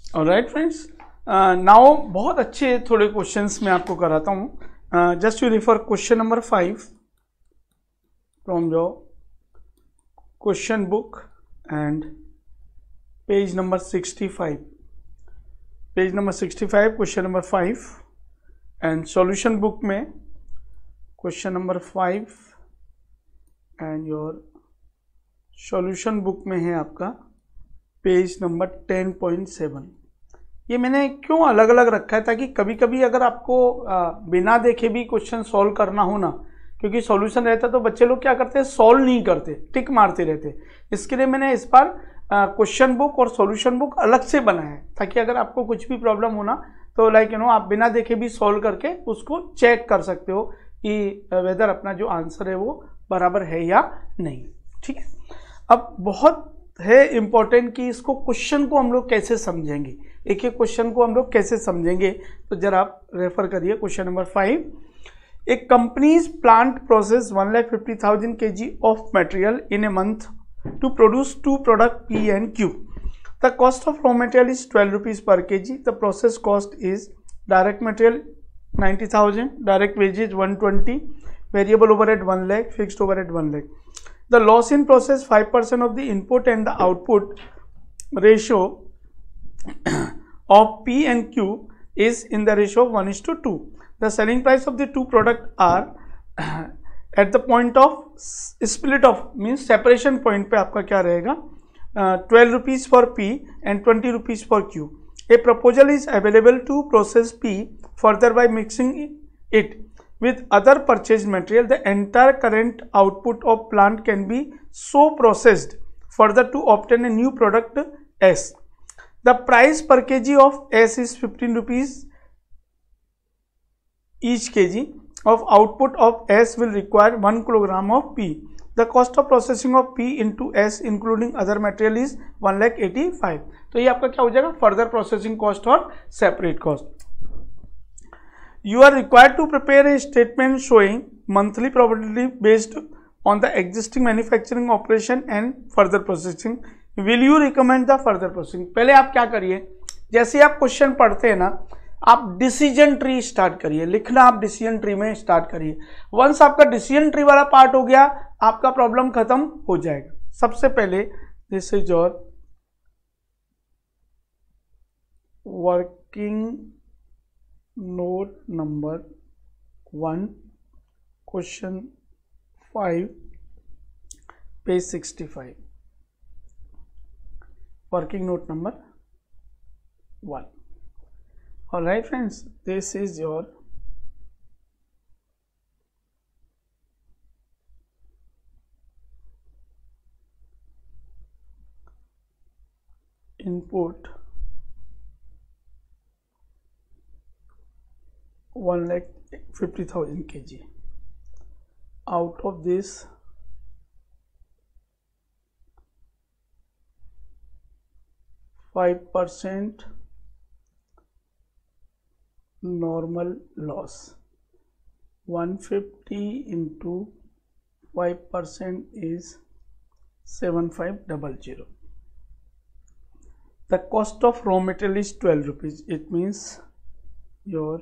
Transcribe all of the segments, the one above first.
Alright friends, now बहुत अच्छे थोड़े क्वेश्चंस मैं आपको कराता हूँ. Just you refer question number 5 from your question book and page number 65. Page number 65 question number 5 and solution book में question number 5 and your solution book में है आपका पेज नंबर 10.7. ये मैंने क्यों अलग अलग रखा है ताकि कभी कभी अगर आपको बिना देखे भी क्वेश्चन सॉल्व करना हो ना, क्योंकि सॉल्यूशन रहता तो बच्चे लोग क्या करते हैं, सॉल्व नहीं करते, टिक मारते रहते. इसके लिए मैंने इस बार क्वेश्चन बुक और सॉल्यूशन बुक अलग से बनाया है ताकि अगर आपको कुछ भी प्रॉब्लम हो ना तो लाइक आप बिना देखे भी सॉल्व करके उसको चेक कर सकते हो कि वेदर अपना जो आंसर है वो बराबर है या नहीं. ठीक है, अब बहुत है इम्पोर्टेंट कि इसको क्वेश्चन को हम लोग कैसे समझेंगे, एक एक क्वेश्चन को हम लोग कैसे समझेंगे. तो जरा आप रेफर करिए question number 5. A company's plant process 1,50,000 kg of material in a month to produce two products P and Q. The cost of raw material is 12 rupees per kg. The process cost is direct material 90,000, direct wages 120, variable overhead 1 lakh, fixed overhead 1 lakh. The loss in process 5% of the input and the output ratio of P and Q is in the ratio of 1:2. The selling price of the two products are at the point of split of means separation point पे आपका क्या रहेगा, 12 rupees for P and 20 rupees for Q. A proposal is available to process P further by mixing it with other purchased material. The entire current output of plant can be so processed further to obtain a new product S. The price per kg of S is 15 rupees each kg of output of S will require 1 kilogram of P. The cost of processing of P into S including other material is 1,85,000. तो ये आपका क्या हो जाएगा, further processing cost और separate cost. You are required to prepare a statement showing monthly profitability based on the existing manufacturing operation and further processing. Will you recommend the further processing? पहले आप क्या करिए, जैसे आप क्वेश्चन पढ़ते हैं ना, आप डिसीजन ट्री स्टार्ट करिए, लिखना आप डिसीजन ट्री में स्टार्ट करिए. वंस आपका डिसीजन ट्री वाला पार्ट हो गया आपका प्रॉब्लम खत्म हो जाएगा. सबसे पहले this is your working note number 1 question 5 page 65. Working note number 1. All right friends, this is your input 1,50,000 kg. Out of this 5% normal loss, 150 into 5% is 7500. The cost of raw material is 12 rupees. It means your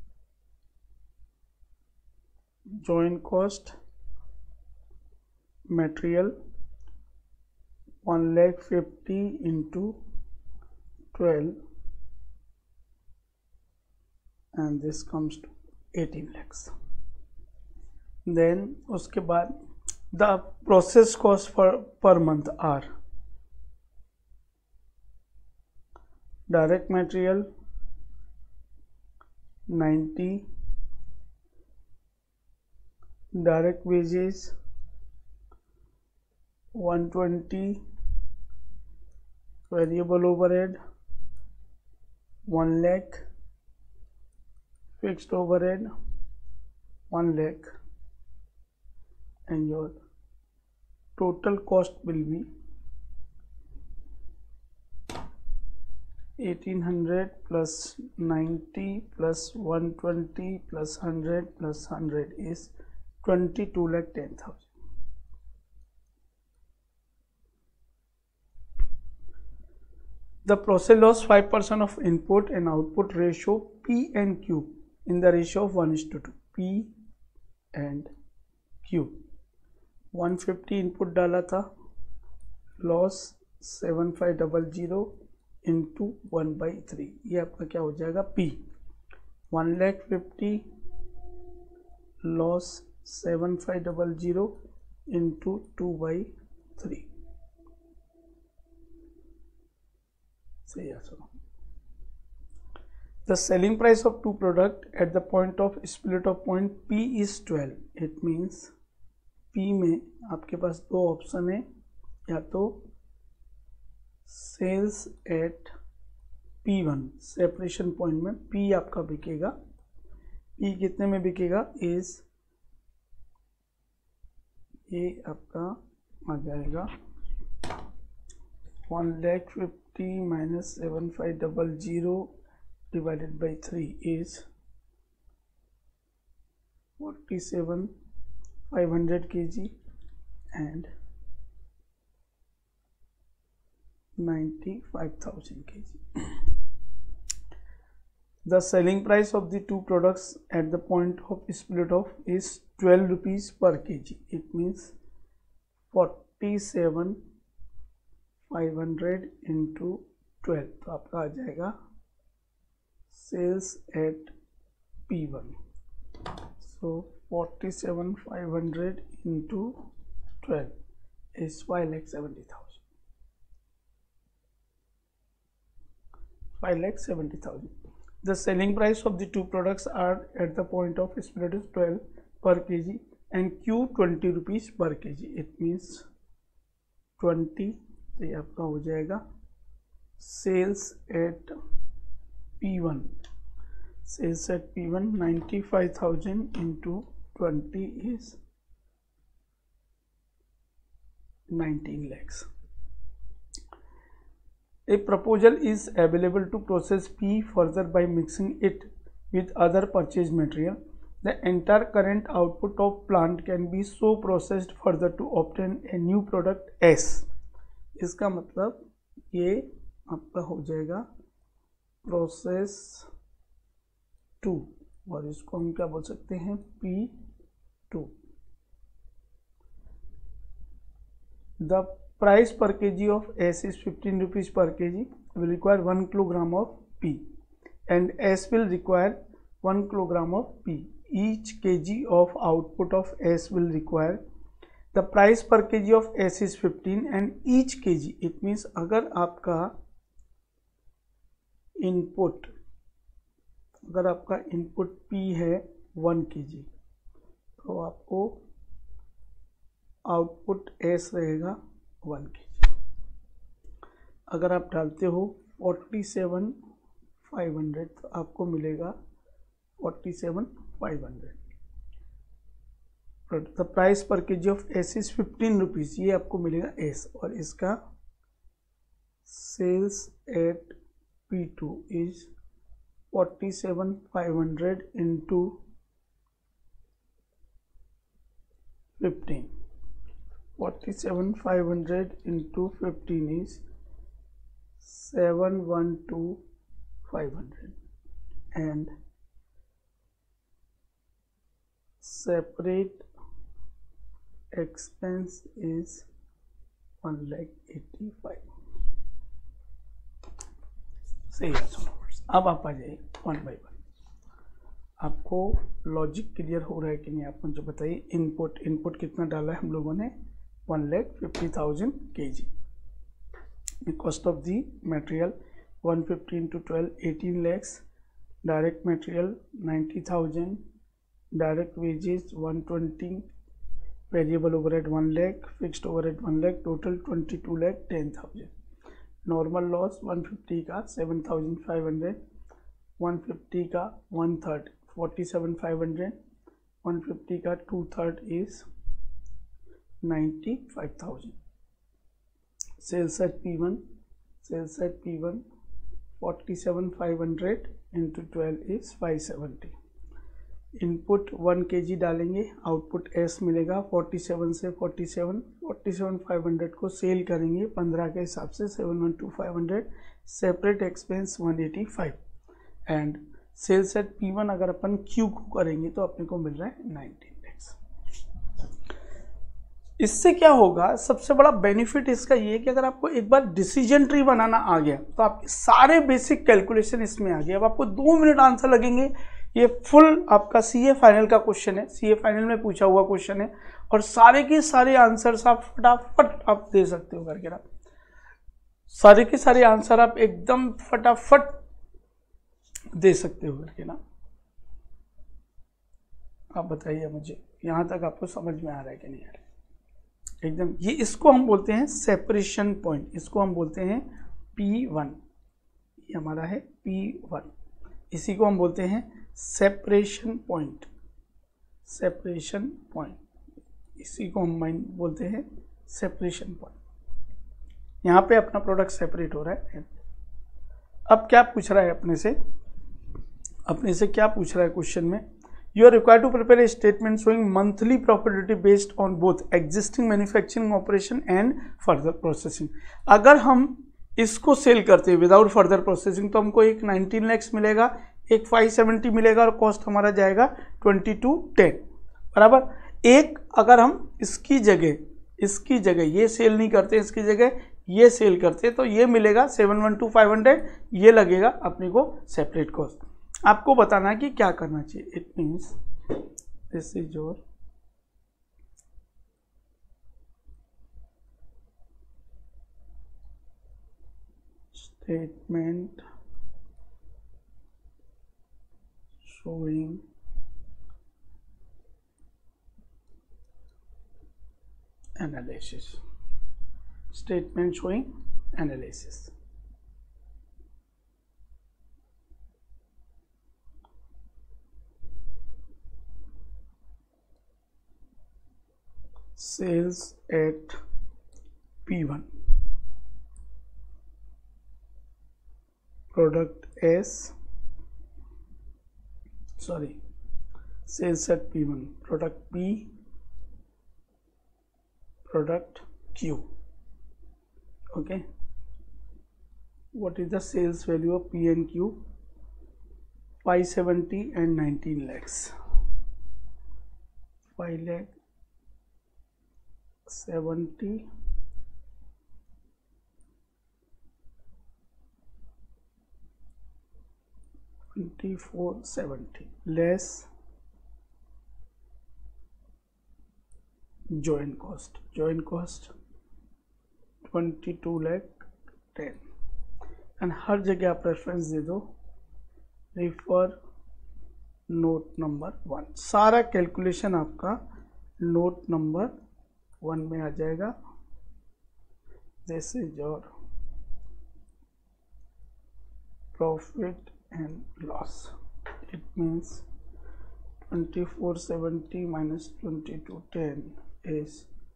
joint cost material 1,50,000 into 12 and this comes to 18 lakhs. Then उसके बाद the process cost for per month are direct material 90, direct wages 120, variable overhead 1 lakh, fixed overhead 1 lakh, and your total cost will be 1800 plus 90 plus 120 plus 100 plus 100 is 22,10,000. The process lost 5% of input and output ratio P and Q in the ratio of 1:2. P and Q. 150 input डाला था, loss 7500 into 1/3, ये आपका क्या हो जाएगा P. 150 loss 7500 into 2/3. Say yes or no. The selling price of two product at the point of split of point P is 12. It means P में आपके पास दो ऑप्शन है, या तो sales eight P1 separation point में P आपका बिकेगा. P कितने में बिकेगा इज ये आपका आ जाएगा 150 minus 7500 divided by 3 is 47,500 kg and 95,000 kg. The selling price of the two products at the point of split off is 12 rupees per kg. It means 47,500 into 12, तो आपका आ जाएगा sales eight P1. So 47,500 into 12 is 5,70,000. 5,70,000. The selling price of the two products are at the point of split is 12 per kg and Q 20 rupees per kg. It means 20, तो ये आपका हो जाएगा sales eight P1. Sales eight P1 95,000 into 20 is 19 lakhs. A proposal is available to process P further by mixing it with other purchased material. The entire current output of plant can be so processed further to obtain a new product S. इसका मतलब ये आपका हो जाएगा process 2 और इसको हम क्या बोल सकते हैं P2. The price per kg of S is 15 rupees per kg. Will require 1 kilogram of P and S will require 1 kilogram of P. Each kg of output of S will require. The price per kg of S is 15 and each kg, it means अगर आपका input P है 1 kg, तो आपको output S रहेगा 1 kg. अगर आप डालते हो 47,500 तो आपको मिलेगा 47,500. The price per kg of S is 15 rupees, ये आपको मिलेगा S. और इसका sales at P2 is 47,500 into 15. 47,500 into 15 is 712,500 and separate expense is 1,85,000. सही है. अब आप आ जाइए 1 by 1. आपको लॉजिक क्लियर हो रहा है कि नहीं आप मुझे बताइए. इनपुट कितना डाला है हम लोगों ने 1,50,000 kg. The cost of the material 150 into 12 18 lakhs. Direct material 90,000. Direct wages 120. Variable overhead 1 lakh. Fixed overhead 1 lakh. Total 22 lakh 10,000. Normal loss 150 का 7,500. 150 का 1/3 47,500. 150 का 2/3 is 95,000. Sales at P1 47,500 into 12 is 570. Input 1 kg डालेंगे, आउटपुट S मिलेगा 47 से 47,500 को cell करेंगे 15 के हिसाब से 712,500, separate expense 185 and sales eight P1 अगर अपन Q को करेंगे तो अपने को मिल रहा है 19 lakhs। इससे क्या होगा, सबसे बड़ा बेनिफिट इसका ये है कि अगर आपको एक बार डिसीजन ट्री बनाना आ गया तो आपके सारे बेसिक कैलकुलेशन इसमें आ गए। अब आपको 2 मिनट आंसर लगेंगे। ये फुल आपका सीए फाइनल का क्वेश्चन है, सीए फाइनल में पूछा हुआ क्वेश्चन है और सारे के सारे आंसर्स आप फटाफट आप दे सकते हो करके ना, सारे के सारे आंसर आप एकदम फटाफट दे सकते हो करके ना। आप बताइए मुझे यहां तक आपको समझ में आ रहा है कि नहीं आ रहा है? एकदम। ये इसको हम बोलते हैं सेपरेशन पॉइंट, इसको हम बोलते हैं P1, ये हमारा है P1, इसी को हम बोलते हैं सेपरेशन पॉइंट, सेपरेशन पॉइंट, इसी को हम बोलते हैं सेपरेशन पॉइंट। यहाँ पे अपना प्रोडक्ट सेपरेट हो रहा है। अब क्या पूछ रहा है अपने से क्या पूछ रहा है क्वेश्चन में, you are required to prepare a statement showing monthly profitability based on both existing manufacturing operation and further processing. अगर हम इसको सेल करते हैं विदाउट फर्दर प्रोसेसिंग तो हमको एक 19 lakhs मिलेगा, एक 570 मिलेगा और कॉस्ट हमारा जाएगा 2210 बराबर। एक अगर हम इसकी जगह ये सेल नहीं करते, इसकी जगह ये सेल करते तो ये मिलेगा 712,500, ये लगेगा अपने को सेपरेट कॉस्ट। आपको बताना है कि क्या करना चाहिए। It means this is your statement showing analysis, statement showing analysis। sales at P1, product S, sales at P1, product P, product Q, okay। What is the sales value of P and Q? 570 and 19 lakhs, 5,70,000 2470 less joint cost 22,10,000 and हर जगह आप reference दे दो, refer note number 1। सारा calculation आपका note number 1 में आ जाएगा। This is your profit and loss। It means 2470 minus 2210 is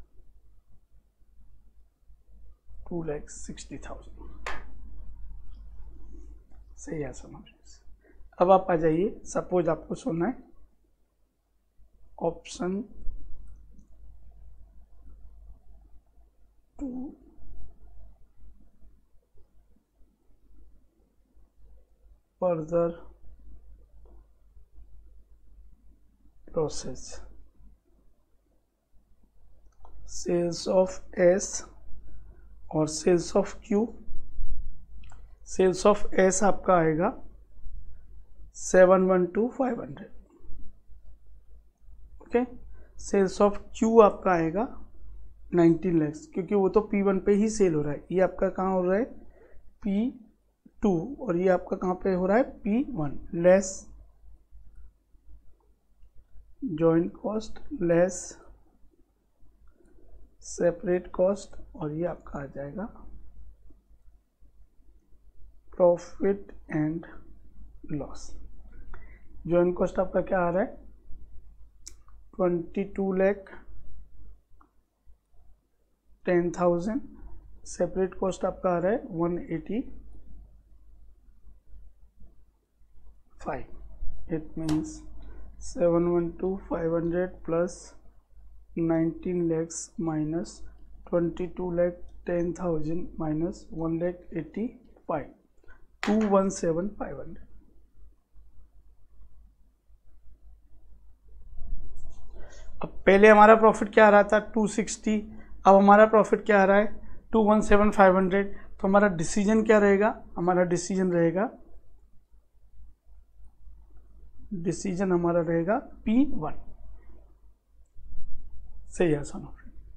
2,60,000। सही है समझ। अब आप आ जाइए, सपोज आपको सुनना है option 2, further process, sales of S और sales of Q। Sales of S आपका आएगा 712,500, ओके। सेल्स ऑफ Q आपका आएगा 19 lakhs, क्योंकि वो तो P1 पे ही सेल हो रहा है। ये आपका कहाँ हो रहा है P2 और ये आपका कहाँ पे हो रहा है P1, less joint cost less separate cost और ये आपका आ जाएगा profit and loss. Joint cost आपका क्या आ रहा है 22,10,000, सेपरेट कॉस्ट आपका आ रहा है 185। It means 712,500 plus 19 lakhs minus 22,10,000 minus 1,85,000, 217,500। अब पहले हमारा प्रॉफिट क्या आ रहा था 260, अब हमारा प्रॉफिट क्या आ रहा है 217,500। तो हमारा डिसीजन क्या रहेगा, हमारा डिसीजन हमारा रहेगा P1। सही है sir.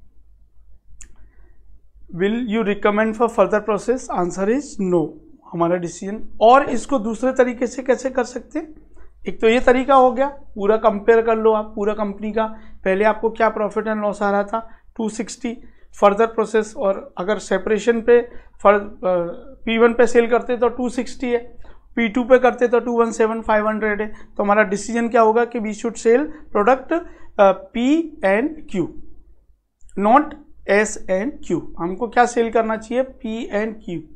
Will you recommend for further process, answer is no, हमारा डिसीजन। और इसको दूसरे तरीके से कैसे कर सकते हैं, एक तो ये तरीका हो गया, पूरा कंपेयर कर लो आप पूरा कंपनी का, पहले आपको क्या प्रॉफिट एंड लॉस आ रहा था 260, फर्दर प्रोसेस, और अगर सेपरेशन पे P1 पे सेल करते तो 260 है, P2 पे करते तो 217,500 है। तो हमारा डिसीजन क्या होगा कि we should sell product P and Q, not S and Q। हमको क्या सेल करना चाहिए P एंड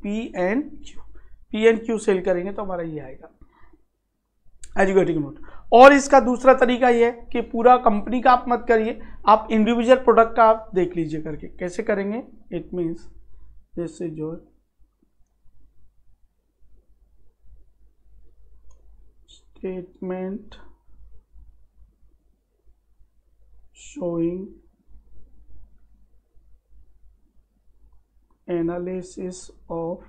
Q सेल करेंगे तो हमारा ये आएगा एजुकेटिंग नोट। और इसका दूसरा तरीका ये है कि पूरा कंपनी का आप मत करिए, आप इंडिविजुअल प्रोडक्ट का आप देख लीजिए करके कैसे करेंगे। इट मीन्स जैसे जो statement showing analysis of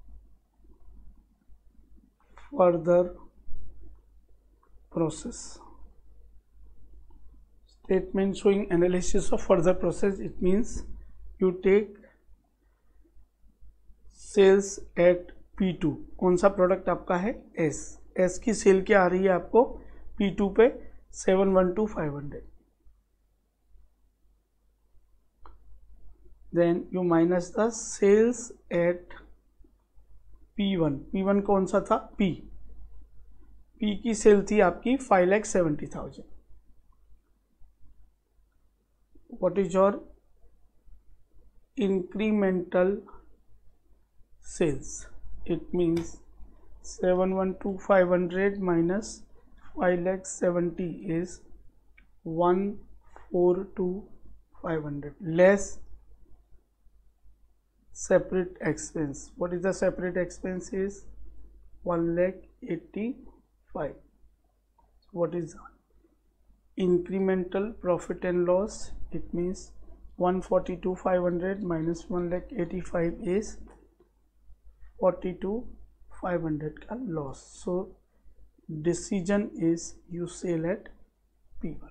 further process, statement showing analysis of further process, it means you take sales at P2, कौन सा प्रोडक्ट आपका है S की सेल क्या आ रही है आपको P2 पे 712,500, then you minus the sales at P1 कौन सा था P की सेल थी आपकी 5,70,000। What is your incremental sales, it means 712,500 minus 5,70,000 is 142,500 less separate expense. What is the separate expense is 1,85,000. What is incremental profit and loss? It means 142,500 minus 1,85,000 is 42,500 का loss. So decision is you sell at P1.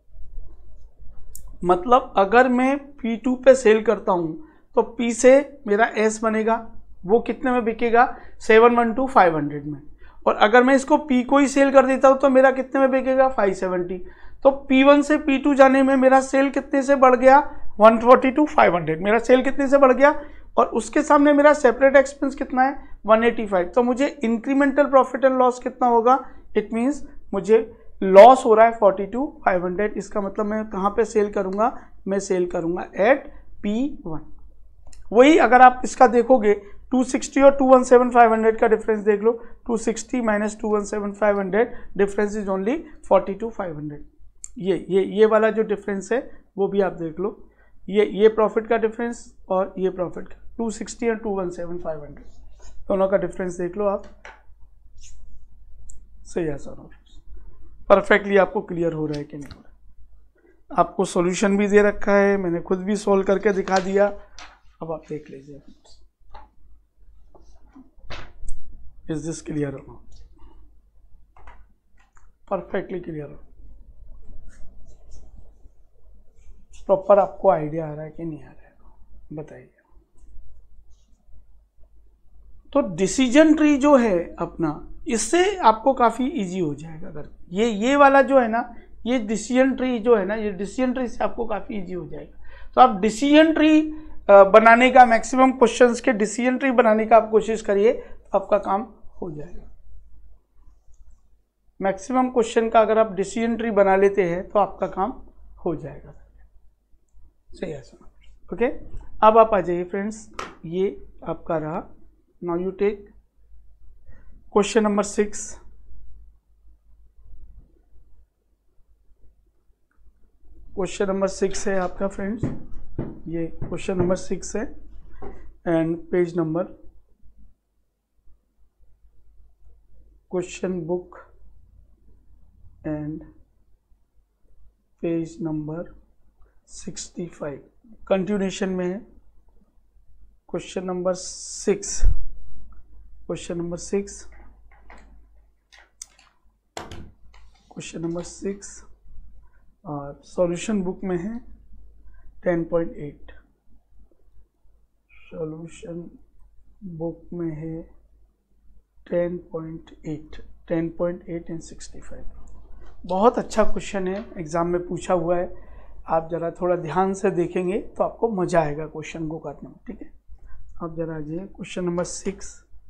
मतलब अगर मैं P2 पे cell करता हूं तो P से मेरा S बनेगा, वो कितने में बिकेगा 712,500 में, और अगर मैं इसको P को ही सेल कर देता हूं तो मेरा कितने में बिकेगा 570। तो P1 से P2 जाने में मेरा सेल कितने से बढ़ गया 142,500, मेरा सेल कितने से बढ़ गया, और उसके सामने मेरा सेपरेट एक्सपेंस कितना है 185। तो मुझे इंक्रीमेंटल प्रॉफिट एंड लॉस कितना होगा, इट मीन्स मुझे लॉस हो रहा है 42,500। इसका मतलब मैं कहाँ पे सेल करूंगा, मैं सेल करूंगा एट P1। वही अगर आप इसका देखोगे 260 और 217,500 का डिफरेंस देख लो, 260 माइनस 217,500 डिफरेंस इज ओनली 42,500। ये वाला जो डिफरेंस है वो भी आप देख लो, ये प्रॉफिट का डिफरेंस और ये प्रॉफिट का 260 और 217,500 दोनों का डिफरेंस देख लो आप। सही है सर, परफेक्टली आपको क्लियर हो रहा है कि नहीं हो रहा है। आपको सॉल्यूशन भी दे रखा है, मैंने खुद भी सॉल्व करके दिखा दिया, अब आप देख लीजिए इज दिस क्लियर हो, परफेक्टली क्लियर हो, प्रॉपर आपको आइडिया आ रहा है कि नहीं आ रहा है बताइए। तो डिसीजन ट्री जो है अपना, इससे आपको काफी इजी हो जाएगा। अगर ये वाला जो है ना, ये डिसीजन ट्री जो है ना, ये डिसीजन ट्री से आपको काफी इजी हो जाएगा। तो आप डिसीजन ट्री बनाने का, मैक्सिमम क्वेश्चंस के डिसीजन ट्री बनाने का आप कोशिश करिए, तो आपका काम हो जाएगा। मैक्सिमम क्वेश्चन का अगर आप डिसीजन ट्री बना लेते हैं तो आपका काम हो जाएगा। सही है सर, ओके। अब आप आ जाइए फ्रेंड्स, ये आपका रहा। Now you take question number 6। Question number 6 है आपका फ्रेंड्स, ये क्वेश्चन नंबर 6 है and page number question book and page number 65 continuation में है। Question number 6, question number 6, question number 6 और सॉल्यूशन बुक में है 10.8, सॉल्यूशन बुक में है 10.8 एंड 65। बहुत अच्छा क्वेश्चन है, एग्जाम में पूछा हुआ है। आप जरा थोड़ा ध्यान से देखेंगे तो आपको मजा आएगा क्वेश्चन को करने में, ठीक है। आप जरा आइए क्वेश्चन नंबर 6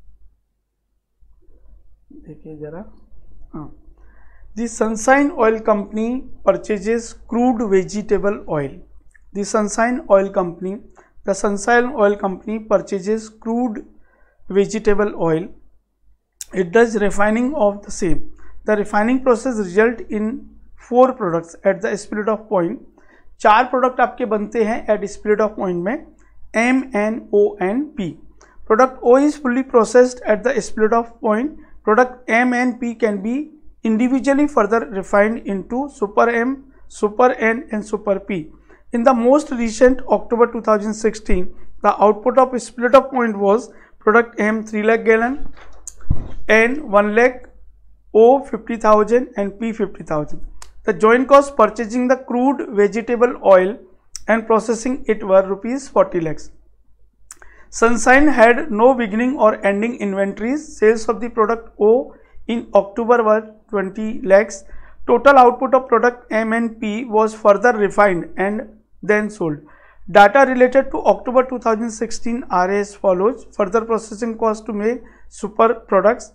देखिए जरा। हाँ, The Sunshine Oil Company purchases crude vegetable oil. The Sunshine Oil Company purchases crude vegetable oil. It does refining of the same. The refining process result in 4 products at the spirit of point. 4 product आपके बनते हैं at spirit of point में M, N, O and P. Product O is fully processed at the spirit of point. Product M and P can be individually further refined into Super M, Super N and Super P. In the most recent October 2016, the output of split of point was product M 3 lakh gallon, N 1 lakh, O 50,000 and P 50,000. The joint cost purchasing the crude vegetable oil and processing it were rupees 40 lakhs. Sunshine had no beginning or ending inventories. Sales of the product O in October were 20 lakhs. Total output of product M and P was further refined and then sold. Data related to October 2016 are as follows. Further processing cost to make super products.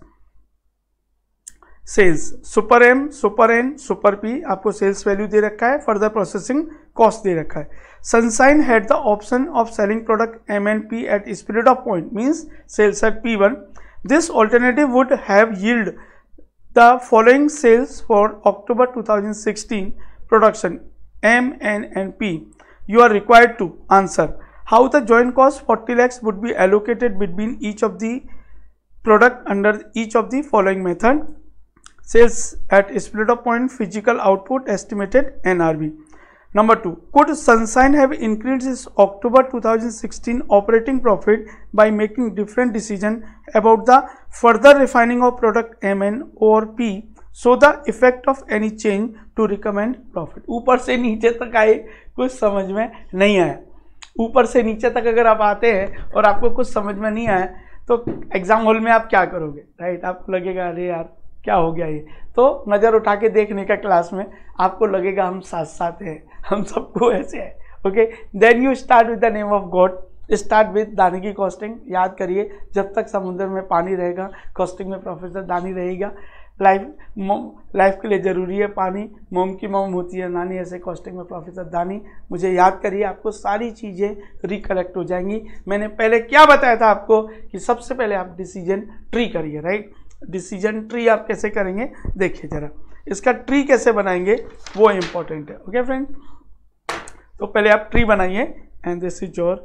Sales Super M, Super N, Super P आपको sales value दे रखा है, further processing cost दे रखा है. Sunshine had the option of selling product M and P at spirit of point, means sales at P1. This alternative would have yielded the following sales for October 2016 production M, N and P. You are required to answer how the joint cost 40 lakhs would be allocated between each of the product under each of the following method. Sales at spirit of point, physical output, estimated NRV. Number 2, could Sunshine have increased its October 2016 operating profit by making different decisions about the further refining of product M, N or P, so the effect of any change to recommend profit? ऊपर से नीचे तक आए, कुछ समझ में नहीं आया। ऊपर से नीचे तक अगर आप आते हैं और आपको कुछ समझ में नहीं आया तो एग्जाम हॉल में आप क्या करोगे, राइट? आपको लगेगा अरे यार क्या हो गया ये, तो नज़र उठा के देखने का क्लास में, आपको लगेगा हम साथ साथ हैं, हम सबको ऐसे है। Okay, then you start with the name of god, start with दानी की कॉस्टिंग। याद करिए, जब तक समुद्र में पानी रहेगा कॉस्टिंग में प्रोफेसर दानी रहेगा। लाइफ के लिए ज़रूरी है पानी, मोम की मोम होती है नानी, ऐसे कॉस्टिंग में प्रोफेसर दानी। मुझे याद करिए, आपको सारी चीज़ें रिकलेक्ट हो जाएंगी। मैंने पहले क्या बताया था आपको कि सबसे पहले आप डिसीजन ट्री करिए, राइट? डिसीजन ट्री आप कैसे करेंगे देखिए जरा, इसका ट्री कैसे बनाएंगे वो इंपॉर्टेंट है। ओके फ्रेंड, तो पहले आप ट्री बनाइए and this is your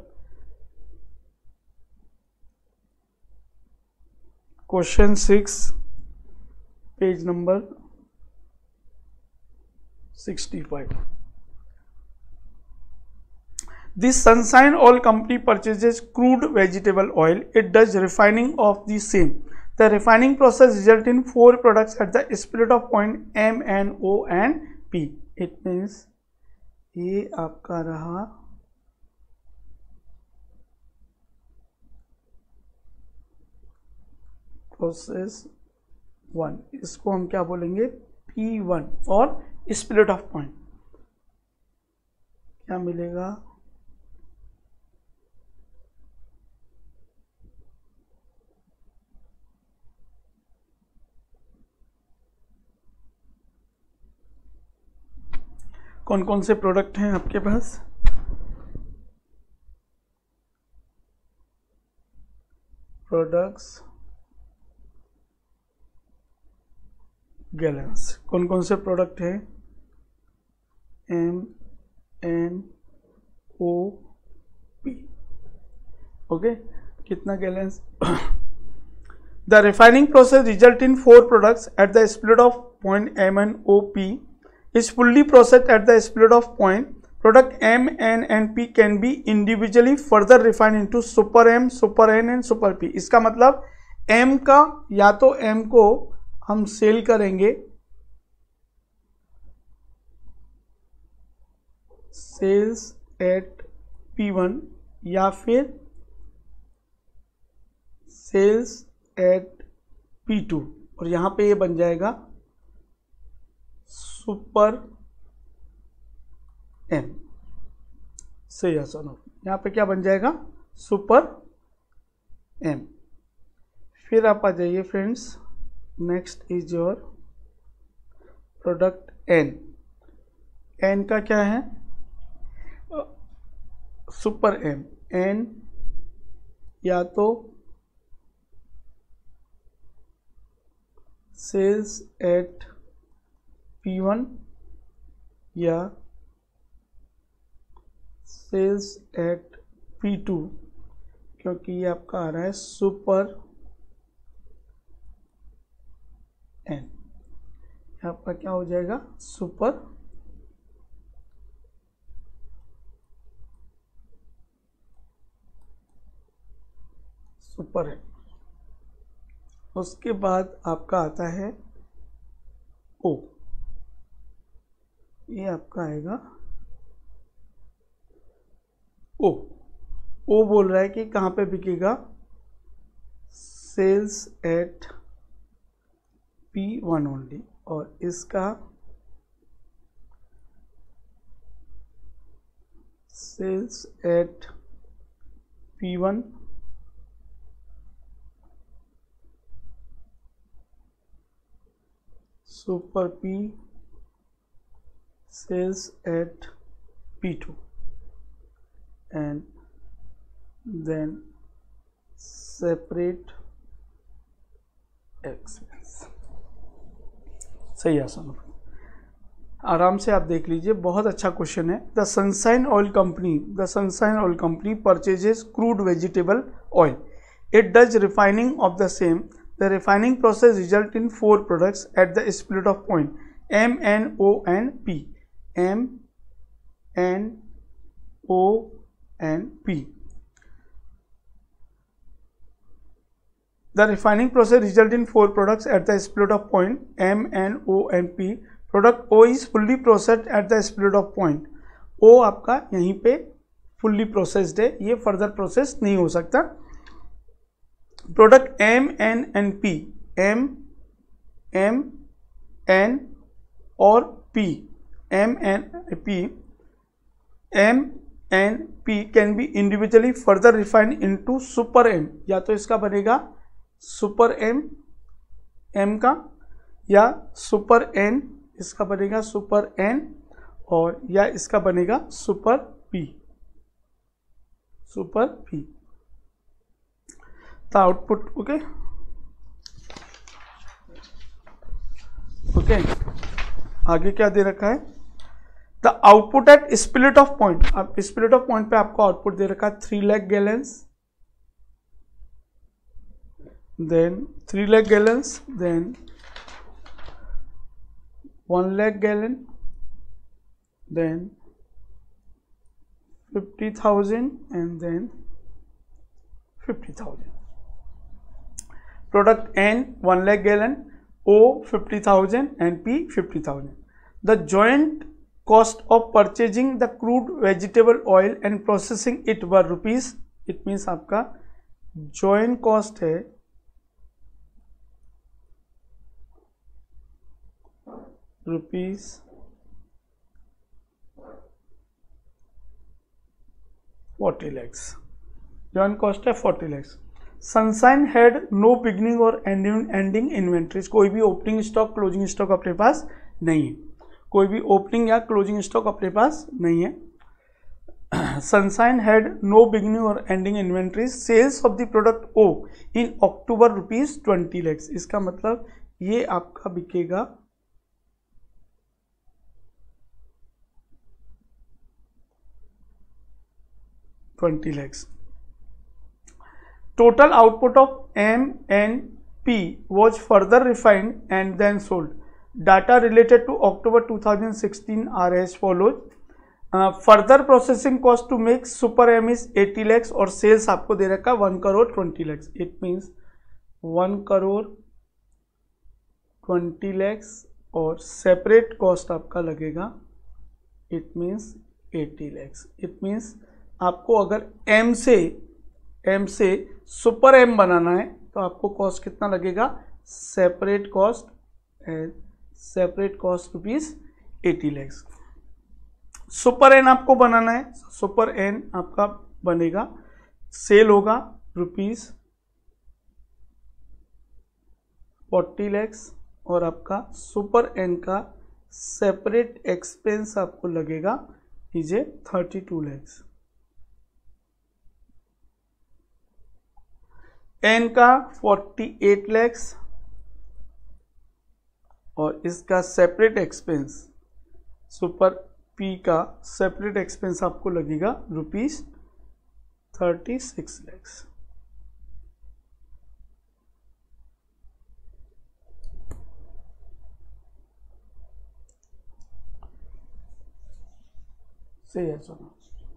question 6 page number 65। This Sunshine Oil Company purchases crude vegetable oil. It does refining of the same. The refining process results in 4 products at the spirit of point M, N, O and P. It means ये आपका रहा process 1, इसको हम क्या बोलेंगे P1 और spirit off point क्या मिलेगा, कौन कौन से प्रोडक्ट हैं आपके पास? प्रोडक्ट्स गैलेंस, कौन कौन से प्रोडक्ट हैं? M, MNOP। ओके, कितना gallons? The refining process result in 4 products at the split of point MNOP is fully processed at the split of point. Product M, N and P can be individually further refined into Super M, Super N and Super P। इसका मतलब M का या तो M को हम cell करेंगे sales eight P1 या फिर सेल्स एट P2 और यहां पे ये बन जाएगा सुपर M। सही है सर, यहां पे क्या बन जाएगा? Super M। फिर आप आ जाइए friends, next is your product N। N का क्या है? Super M। N या तो सेल्स एट P1 या सेल्स एट P2, क्योंकि ये आपका आ रहा है सुपर N। आपका क्या हो जाएगा? Super super N। उसके बाद आपका आता है O। ये आपका आएगा O। O बोल रहा है कि कहां पे बिकेगा? सेल्स एट P1 ओनली, और इसका sales eight P1 Super P sales at P2 and then separate expense। सही है सर, आराम से आप देख लीजिए, बहुत अच्छा क्वेश्चन है। The Sunshine oil company purchases crude vegetable oil. It does refining of the same. The refining process result in 4 products at the split of point M, N, O and P। M, N, O and P। The refining process result in 4 products at the split of point M, N, O and P। Product O is fully processed at the split of point। O आपका यहीं पे fully processed है, ये further process नहीं हो सकता। Product M, N and P, M, N और P, M, N, P, M, N, P can be individually further refined into Super M। या तो इसका बनेगा सुपर M, M का, या सुपर N, इसका बनेगा सुपर N, और या इसका बनेगा super P, super P। the output। Okay, आगे क्या दे रखा है? The output at split off point. अब स्प्लिट ऑफ पॉइंट पे आपको आउटपुट दे रखा है 3 lakh gallons, then 3 lakh gallons, then 1 lakh gallon, then 50,000 and then 50,000। Product N 1 lakh gallon, O 50,000 and P 50,000। The joint cost of purchasing the crude vegetable oil and processing it were rupees। It means आपका joint cost है rupees 40 lakhs। joint cost है 40 lakhs। Sunshine had no beginning और ending inventories. कोई भी opening stock closing stock अपने पास नहीं है, कोई भी ओपनिंग या क्लोजिंग स्टॉक अपने पास नहीं है। सनशाइन हैड नो बिगनिंग और ending inventories. Sales of the product O in October rupees 20 lakhs। इसका मतलब ये आपका बिकेगा 20 lakhs. Total output of M and P was further refined and then sold. Data related to October 2016 are as follows. Further processing cost to make Super M is 80 lakhs और sales आपको दे रखा 1 crore 20 lakhs. It means 1 crore 20 lakhs और separate cost आपका लगेगा it means 80 lakhs. It means आपको अगर M से सुपर एम बनाना है तो आपको कॉस्ट कितना लगेगा, separate cost rupees 80 lakhs. Super N आपको बनाना है, सुपर एन आपका बनेगा, सेल होगा रुपीज 40 लैक्स और आपका सुपर एन का सेपरेट एक्सपेंस आपको लगेगा लीजिए 32 लैक्स. एन का 48 लैक्स और इसका सेपरेट एक्सपेंस सुपर पी का सेपरेट एक्सपेंस आपको लगेगा रुपीज 36 लैक्स. सही है सुनो.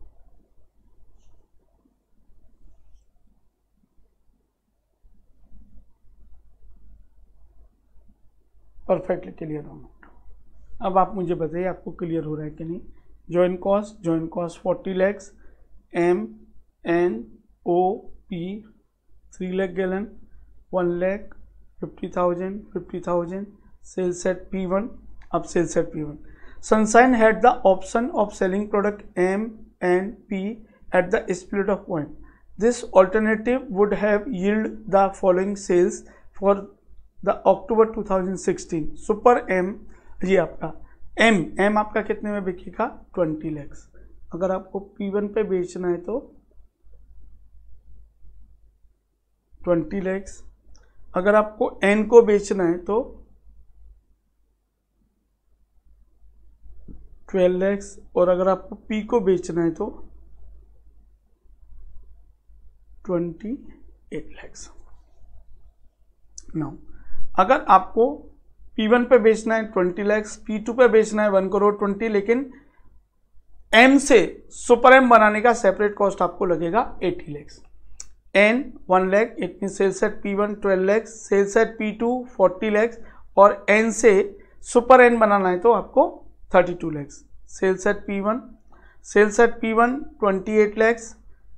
परफेक्टली क्लियर हो. अब आप मुझे बताइए आपको क्लियर हो रहा है कि नहीं. Joint cost 40 lakhs, M N O P 3 lakh gallon 1 lakh 50,000 sales eight P1. अब sales eight P1. Sunshine had the option of selling product M and P at the split off point. This alternative would have yielded the following sales for the October 2016. Super M ये आपका M आपका कितने में बिकेगा 20 लैक्स. अगर आपको P1 पे बेचना है तो 20 लैक्स. अगर आपको N को बेचना है तो 12 लैक्स और अगर आपको P को बेचना है तो 28 लैक्स. नाउ अगर आपको P1 पे बेचना है 20 लैक्स, P2 पे बेचना है 1 करोड़ 20, लेकिन M से सुपर एम बनाने का सेपरेट कॉस्ट आपको लगेगा 80 lakhs. N 1 lakh, it mean sales eight P1 12 lakhs, sales at P2 40 lakhs और N से सुपर एन बनाना है तो आपको 32 lakhs. Sales eight P1 28 lakhs,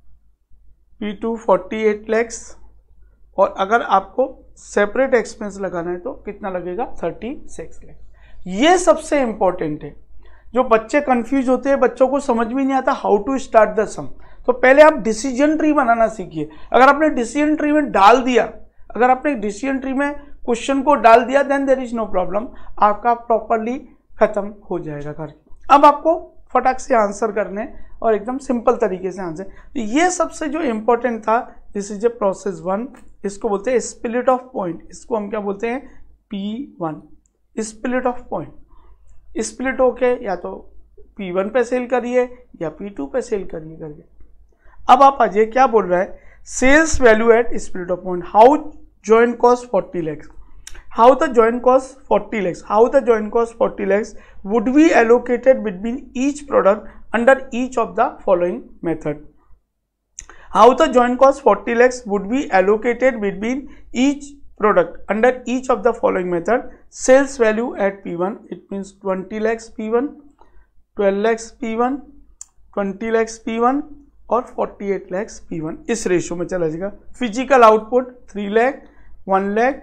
P2 48 lakhs और अगर आपको सेपरेट एक्सपेंस लगाना है तो कितना लगेगा 36 लैक्स. ये सबसे इंपॉर्टेंट है. जो बच्चे कंफ्यूज होते हैं, बच्चों को समझ में नहीं आता how to start the sum, तो पहले आप डिसीजन ट्री बनाना सीखिए. अगर आपने डिसीजन ट्री में डाल दिया, अगर आपने डिसीजन ट्री में क्वेश्चन को डाल दिया then there is no problem, आपका प्रॉपरली खत्म हो जाएगा करके. अब आपको फटाक से आंसर करने और एकदम सिंपल तरीके से आंसर. ये सबसे जो इंपॉर्टेंट था, दिस इज ए प्रोसेस 1. इसको बोलते हैं स्प्लिट ऑफ पॉइंट. इसको हम क्या बोलते हैं P1 split off point. Split होके या तो P1 पे सेल करिए या P2 पे सेल करिए करके. अब आप अजय क्या बोल रहा है, sales value at split off point. How joint cost 40 lakhs. How the joint cost 40 lakhs? How the joint cost 40 lakhs would be allocated between each product under each of the following method? How the joint cost 40 lakhs would be allocated between each product under each of the following method? Sales value at P1, it means 20 lakhs P1, 12 lakhs P1, 20 lakhs P1 और 48 lakhs P1. इस ratio में चला जाएगा. Physical output 3 lakh 1 lakh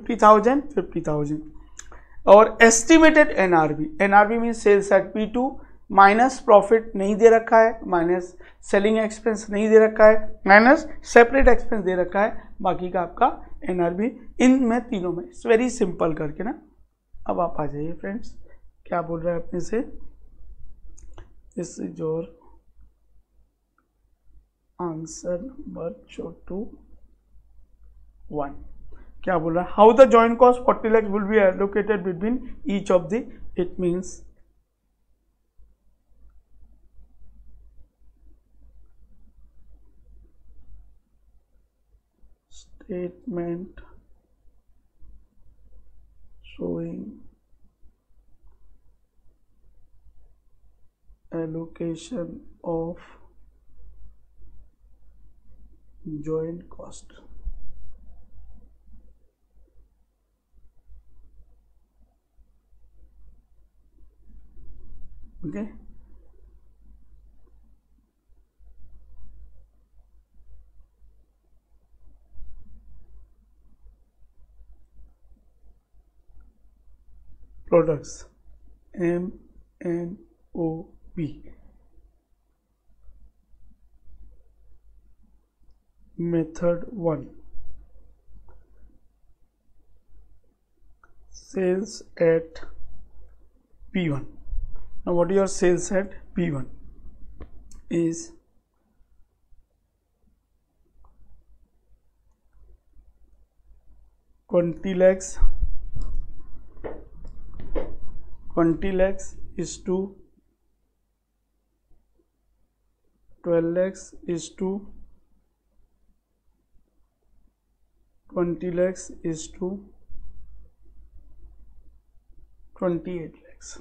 50,000 और estimated NRV mean sales at P2 minus profit नहीं दे रखा है, माइनस सेलिंग एक्सपेंस नहीं दे रखा है, माइनस सेपरेट एक्सपेंस दे रखा है, बाकी का आपका एनआरबी. इनमें तीनों में इट्स वेरी सिंपल करके ना. अब आप आ जाइए फ्रेंड्स, क्या बोल रहे हैं अपने से, this is your answer number 1. क्या बोल रहा है, how the joint cost 40 lakh will be allocated between each of the, it statement showing allocation of joint cost. Okay. Products, MNOP. Method 1, sales at P1. Now what is your sales at P1 is $20 lakhs. 20 lakhs is to 12 lakhs is to 20 lakhs is to 28 lakhs.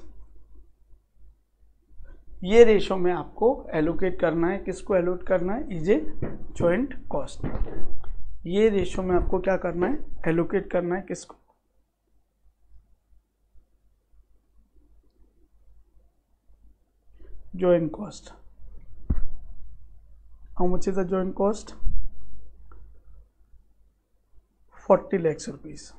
ये ratio में आपको allocate करना है. किसको allocate करना है? Is a joint cost. ये ratio में आपको क्या करना है? एलोकेट करना है. किसको? joint cost. How much is the joint cost? 40 lakhs rupees.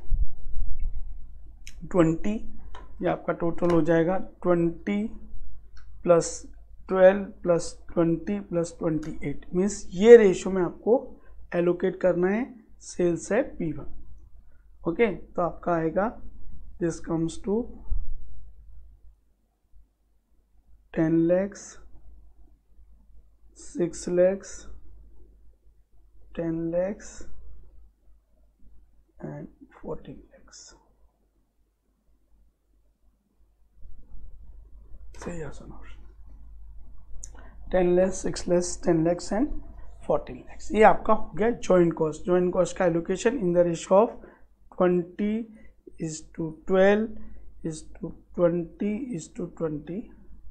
20 ये आपका टोटल हो जाएगा 20 प्लस 12 प्लस 20 प्लस 28 मीन्स ये रेशो में आपको एलोकेट करना है सेल्स एट P1. ओके, तो आपका आएगा this comes to 10 lakhs, 6 lakhs, 10 lakhs and 14 lakhs. Say yes or no. 10 lakhs, 6 lakhs, 10 lakhs and 14 lakhs. ये आपका हो गया जॉइंट कॉस्ट. जॉइंट कॉस्ट का allocation in the ratio of 20:12:20:28.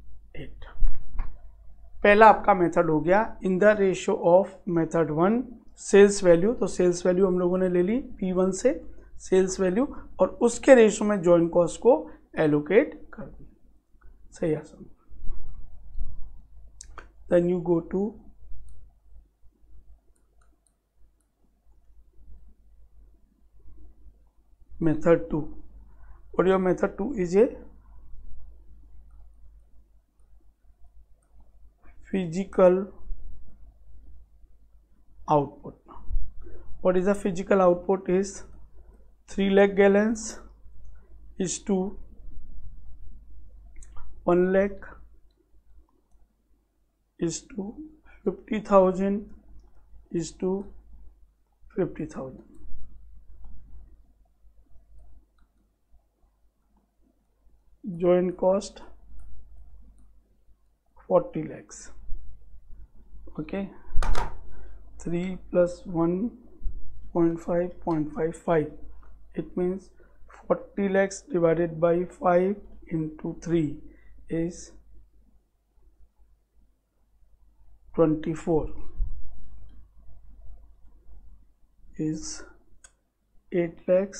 पहला आपका मेथड हो गया in the ratio of method 1 sales value. तो सेल्स वैल्यू हम लोगों ने ले ली P1 से सेल्स वैल्यू और उसके रेशियो में जॉइंट कॉस्ट को एलोकेट कर दी. सही है sir. Then you go to method 2. What your method 2 is a physical output. What is the physical output is 3 lakh gallons is to 1 lakh is to 50,000 is to 50,000. Joint cost 40 lakhs. Okay, 3 plus 1.5 0.55. It means 40 lakhs divided by 5 into 3 is 24 is 8 lakhs,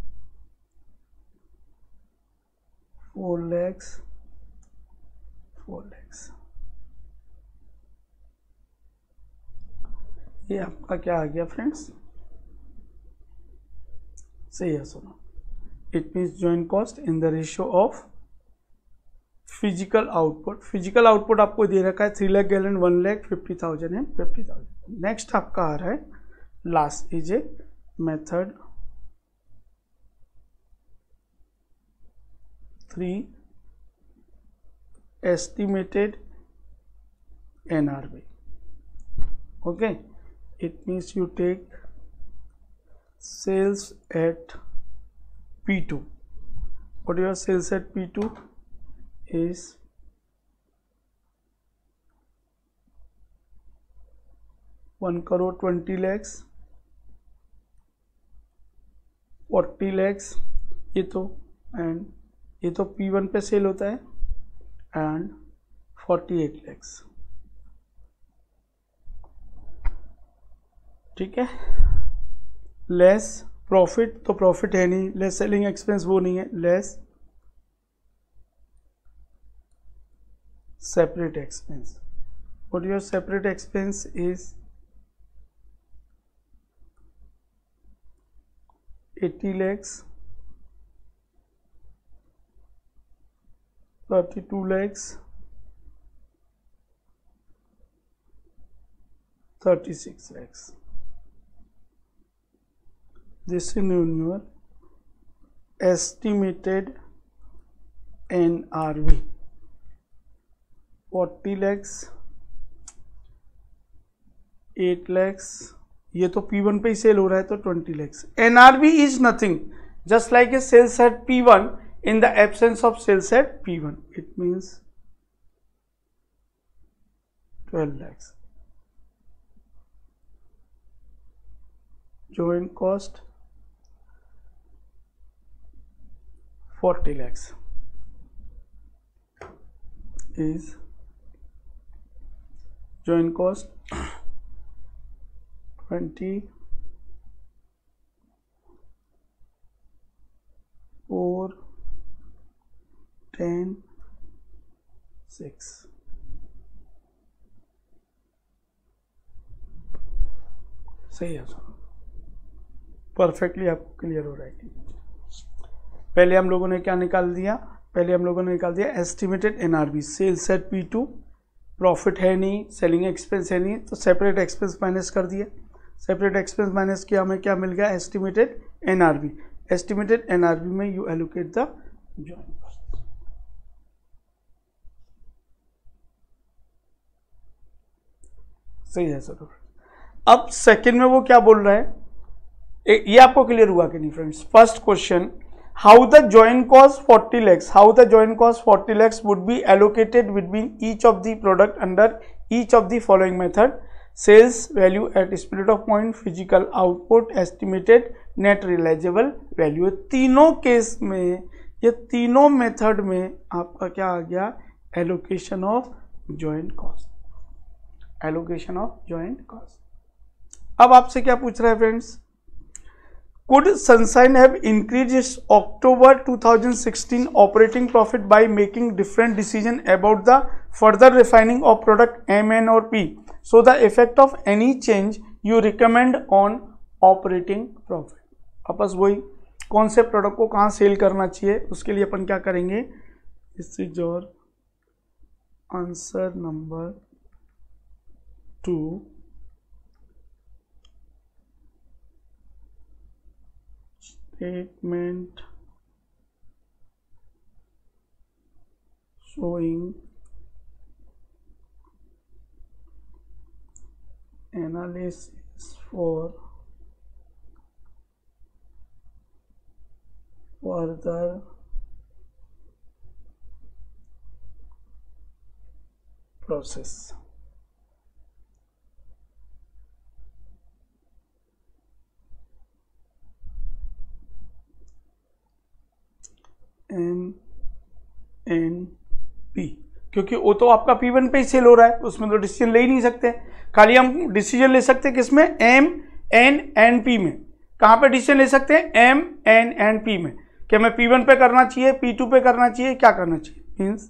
4 lakhs, 4 lakhs. ये आपका क्या आ गया friends? सही है सुनो. It means joint cost in the ratio of physical output. Physical output आपको दे रखा है 3 lakh gallon, 1 lakh, 50,000 and 50,000. Next आपका आ रहा है last is a method 3 estimated NRV. Okay, it means you take sales at P2. What your sales at P2 is 1 crore 20 lakhs 40 lakhs ये तो, एंड ये तो P1 पे सेल होता है, एंड 48 लैक्स। ठीक है, लेस प्रॉफिट, तो प्रॉफिट है नहीं, लेस सेलिंग एक्सपेंस वो नहीं है, less separate expense. What your separate expense is 80 lakhs, 32 lakhs, 36 lakhs. This is in your estimated NRV. 40 lakhs, 8 lakhs, ये तो P1 पे ही सेल हो रहा है तो 20 lakhs. NRV is nothing, just like a sales at P1 in the absence of sales at P1. It means 12 lakhs. Joint cost 40 lakhs is joint cost 20 4 10 6. सही है, perfectly आपको क्लियर हो रहा है। पहले हम लोगों ने क्या निकाल दिया, पहले हम लोगों ने निकाल दिया estimated NRV, sales at P2, profit है नहीं, सेलिंग एक्सपेंस है नहीं, तो सेपरेट एक्सपेंस माइनस कर दिया, सेपरेट एक्सपेंस माइनस किया, हमें क्या मिल गया, एस्टिमेटेड एनआरबी। एस्टिमेटेड एनआरबी में you allocate the joint cost. सही है सर। अब सेकंड में वो क्या बोल रहा है, ये आपको क्लियर हुआ कि नहीं friends? First question, how the joint cost 40 lakhs, how the joint cost 40 lakhs would be allocated between each of the product under each of the following method, sales value at split off point, physical output, estimated net realisable value. तीनों case में, ये तीनों method में आपका क्या आ गया, allocation of joint cost, allocation of joint cost. अब आपसे क्या पूछ रहा है friends, could Sunshine have increased its October 2016 operating profit by making different decision about the further refining of product M, N or P? So the effect of any change you recommend on operating profit. आपस वही कौन से product को कहाँ cell करना चाहिए, उसके लिए अपन क्या करेंगे, this is your answer number 2। Statement showing analysis for further process। NNP, क्योंकि वो तो आपका P1 पे ही सेल हो रहा है, उसमें तो डिसीजन ले ही नहीं सकते, खाली हम डिसीजन ले सकते हैं किसमें, M, N and P में। कहाँ पे डिसीजन ले सकते हैं, M, N and P में, कि हमें P1 पे करना चाहिए, P2 पे करना चाहिए, क्या करना चाहिए, means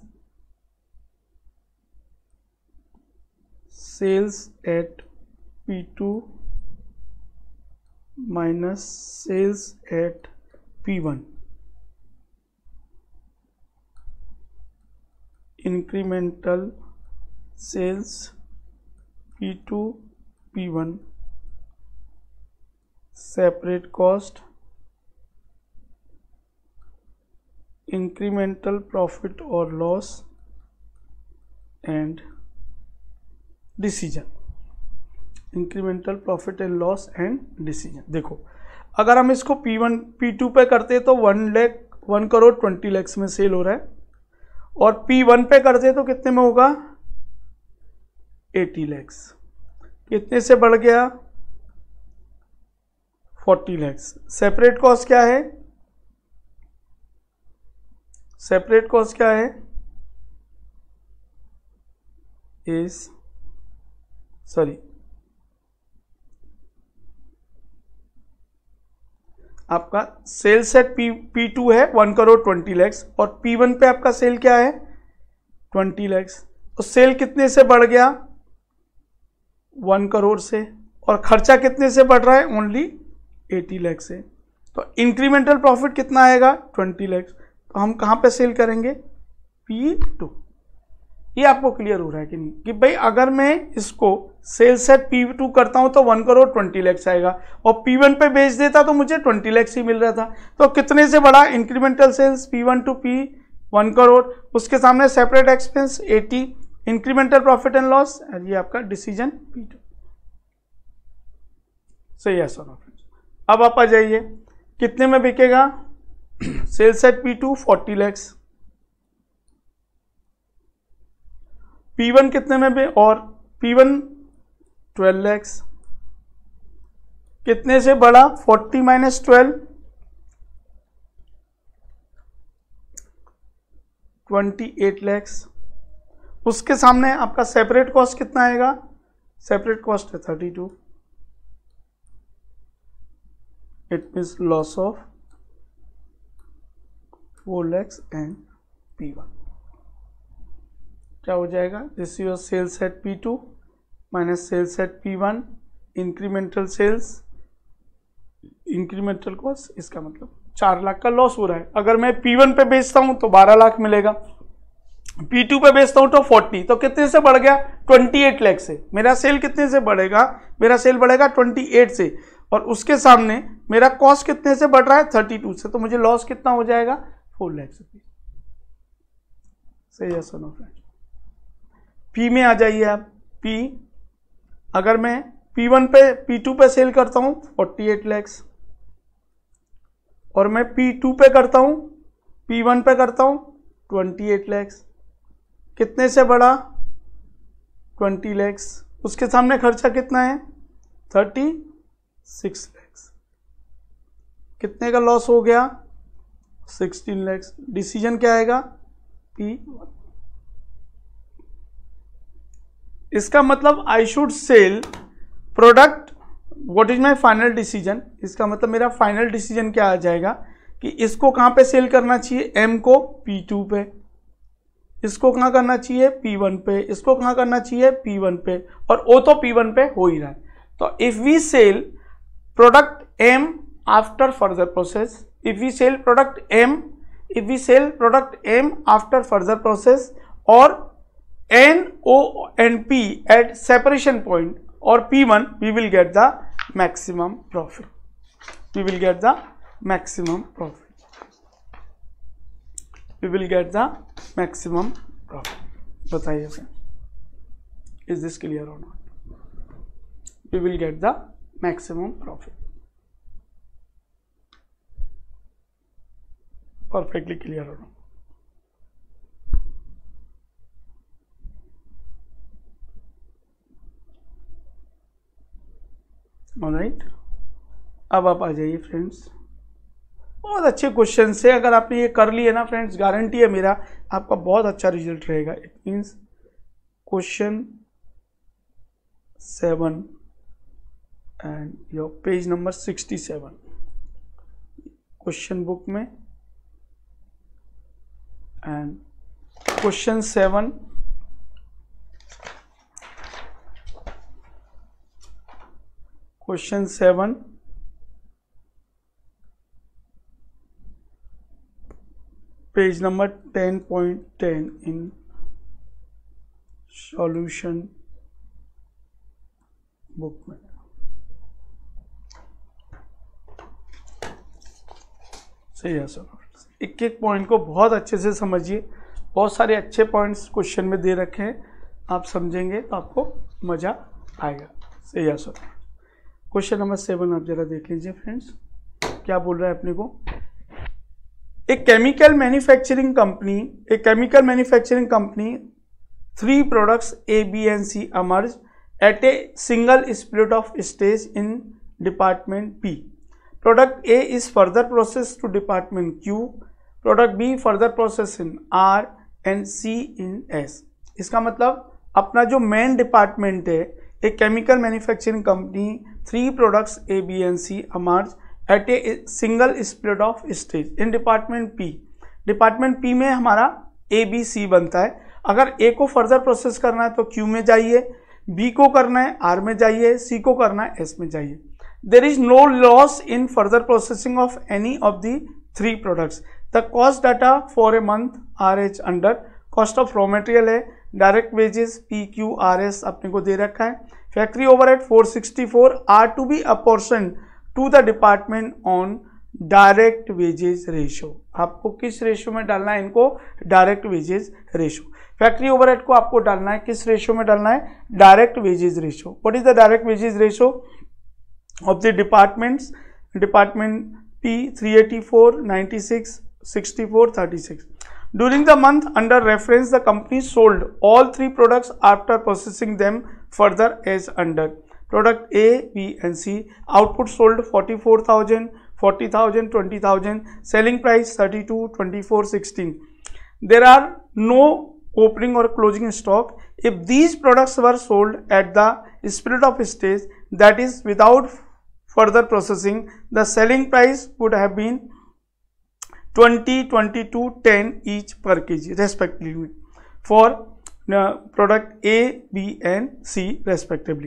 sales at P2 minus sales eight P1, incremental sales P2 P1, separate cost, incremental profit or loss and decision, incremental profit and loss and decision। देखो अगर हम इसको P1 P2 पे करते तो 1 करोड़ 20 lakhs में सेल हो रहा है, और P1 पे करते तो कितने में होगा, 80 lakhs। कितने से बढ़ गया, 40 लैक्स। सेपरेट कॉस्ट क्या है? सेपरेट कॉस्ट क्या है? इज सॉरी आपका सेल्स एट P2 है 1 करोड़ 20 लैक्स और P1 पे आपका सेल क्या है 20 लैक्स। तो सेल कितने से बढ़ गया 1 करोड़ से और खर्चा कितने से बढ़ रहा है ओनली 80 लैक्स से। तो इंक्रीमेंटल प्रॉफिट कितना आएगा 20 लैक्स। तो हम कहां पे सेल करेंगे P2। ये आपको क्लियर हो रहा है कि नहीं कि भाई अगर मैं इसको सेल्स एट P2 करता हूं तो 1 करोड़ 20 लैक्स आएगा और P1 पे बेच देता तो मुझे 20 लैक्स ही मिल रहा था। तो कितने से बढ़ा incremental sales P1 to P 1 crore, उसके सामने separate expense 80, incremental profit and loss, ये आपका डिसीजन P2। सही है सर। अब आप आ जाइए कितने में बिकेगा sales at P2 40 lakhs, P1 कितने में भी और P1 12 लैक्स, कितने से बढ़ा 40 माइनस 12 28 लैक्स। उसके सामने आपका सेपरेट कॉस्ट कितना आएगा, सेपरेट कॉस्ट है 32, it means loss of 4 lakhs and P1। क्या हो जाएगा, this your sales at P2 minus sales eight P1, incremental sales incremental cost, इसका मतलब 4 लाख का लॉस हो रहा है। अगर मैं P1 पे बेचता हूं तो 12 लाख मिलेगा, P2 पे बेचता हूं तो 40, तो कितने से बढ़ गया 28 लाख से। मेरा सेल कितने से बढ़ेगा, मेरा सेल बढ़ेगा 28 से और उसके सामने मेरा कॉस्ट कितने से बढ़ रहा है 32 से, तो मुझे लॉस कितना हो जाएगा 4 लाख रुपये। सही है सुनो फ्रेंड। P में आ जाइए आप, P अगर मैं P1 पे P2 पे सेल करता हूं 48 लैक्स और मैं P2 पे करता हूं P1 पे करता हूं 28 लैक्स, कितने से बढ़ा 20 लैक्स, उसके सामने खर्चा कितना है 36 लैक्स, कितने का लॉस हो गया 16 लैक्स। डिसीजन क्या आएगा P1। इसका मतलब I should sell product, what is my final decision. इसका मतलब मेरा फाइनल डिसीजन क्या आ जाएगा कि इसको कहां पे सेल करना चाहिए, M को P2 पे, इसको कहां करना चाहिए P1 पे, इसको कहां करना चाहिए P1 पे, और O तो P1 पे हो ही रहा है। तो if we sell product M after further process, if we sell product M, if we sell product M after further process और N, O and P at separation point or P1, we will get the maximum profit. We will get the maximum profit. We will get the maximum profit. बताइए friend, is this clear or not? We will get the maximum profit. Perfectly clear or not? Alright, अब आप आ जाइए friends. बहुत अच्छे question से अगर आपने ये कर लिए ना फ्रेंड्स, गारंटी है मेरा आपका बहुत अच्छा रिजल्ट रहेगा। It means question 7 and your page number 67 question book में, and question 7 question 7 page number 10.10 in solution book में। सही है सर, एक एक पॉइंट को बहुत अच्छे से समझिए, बहुत सारे अच्छे पॉइंट्स क्वेश्चन में दे रखे हैं, आप समझेंगे तो आपको मजा आएगा। सही है सर। क्वेश्चन नंबर 7 आप जरा देख लीजिए फ्रेंड्स, क्या बोल रहा है अपने को। A chemical manufacturing company 3 products A, B and C emerge at a single split of stage in department P. Product A is further process to department Q, product B further process in R and C in S. इसका मतलब अपना जो main department है, एक chemical manufacturing company, 3 products A B and C emerge at a single split off stage in department P. Department P में हमारा A B C बनता है। अगर ए को फर्दर प्रोसेस करना है तो क्यू में जाइए, बी को करना है आर में जाइए, सी को करना है एस में जाइए। There is no loss in further processing of any of the 3 products. The cost data for a month are as under cost of raw material है, direct wages P Q R S अपने को दे रखा है। Factory overhead 464 are to be apportion to the department on direct wages ratio. आपको किस ratio में डालना है इनको? Direct wages ratio. Factory overhead को आपको डालना है किस रेशो में डालना है? Direct wages ratio. What is the direct wages ratio of the departments? Department P 384, 96, 64, 36. During the month under reference, the company sold all 3 products after processing them further as under. Product A, B and C. Output sold 44,000, 40,000, 20,000. Selling price 32, 24, 16. There are no opening or closing stock. If these products were sold at the split of stage, that is without further processing, the selling price would have been 20, 22, 10 each per kg respectively for product A, B and C respectively.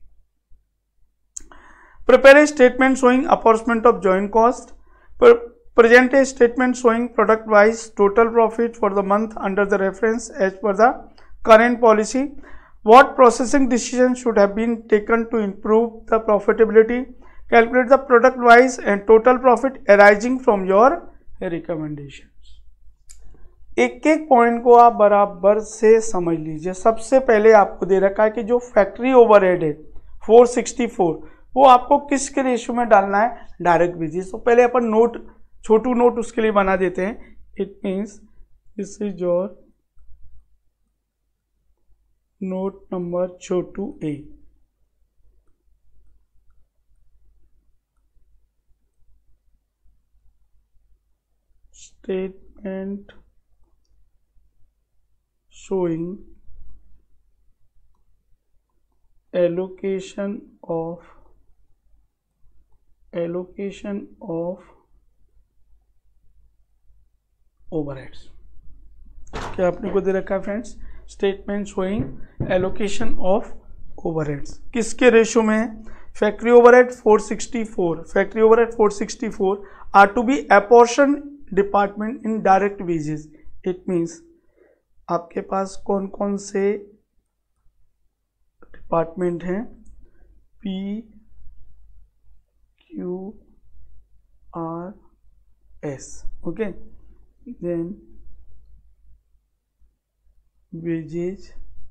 Prepare a statement showing apportionment of joint cost. Present a statement showing product wise total profit for the month under the reference as per the current policy. What processing decisions should have been taken to improve the profitability? Calculate the product wise and total profit arising from your recommendations. एक एक point को आप बराबर से समझ लीजिए। सबसे पहले आपको दे रखा है कि जो फैक्ट्री ओवरहेड है 464, वो आपको किसके रेशियो में डालना है? Direct wages. तो पहले अपन नोट, छोटू नोट उसके लिए बना देते हैं। It means this is your note number छोटू A. Statement showing allocation of overheads। क्या आपने को दे रखा है friends? Statement showing allocation of overheads किसके रेशियो में है? Factory overhead 464, factory overhead 464 are to be apportion department in direct wages. It means आपके पास कौन कौन से डिपार्टमेंट हैं? P Q R S. Okay, then wages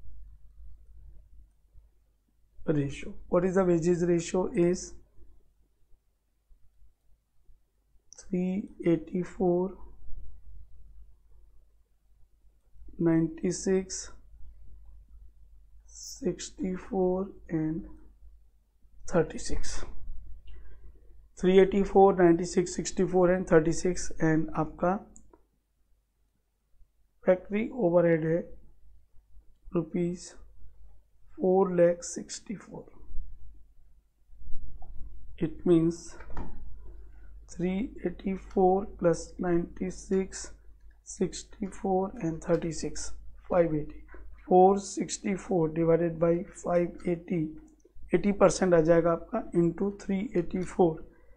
ratio. What is the wages ratio? Is 384, 96, 64 and 36. 384, 96, 64 and 36 and आपका factory overhead है rupees 4,64,000. It means 384 plus 96, 64 and 36, 580. 464 divided by 580, 80% आ जाएगा आपका इंटू 384,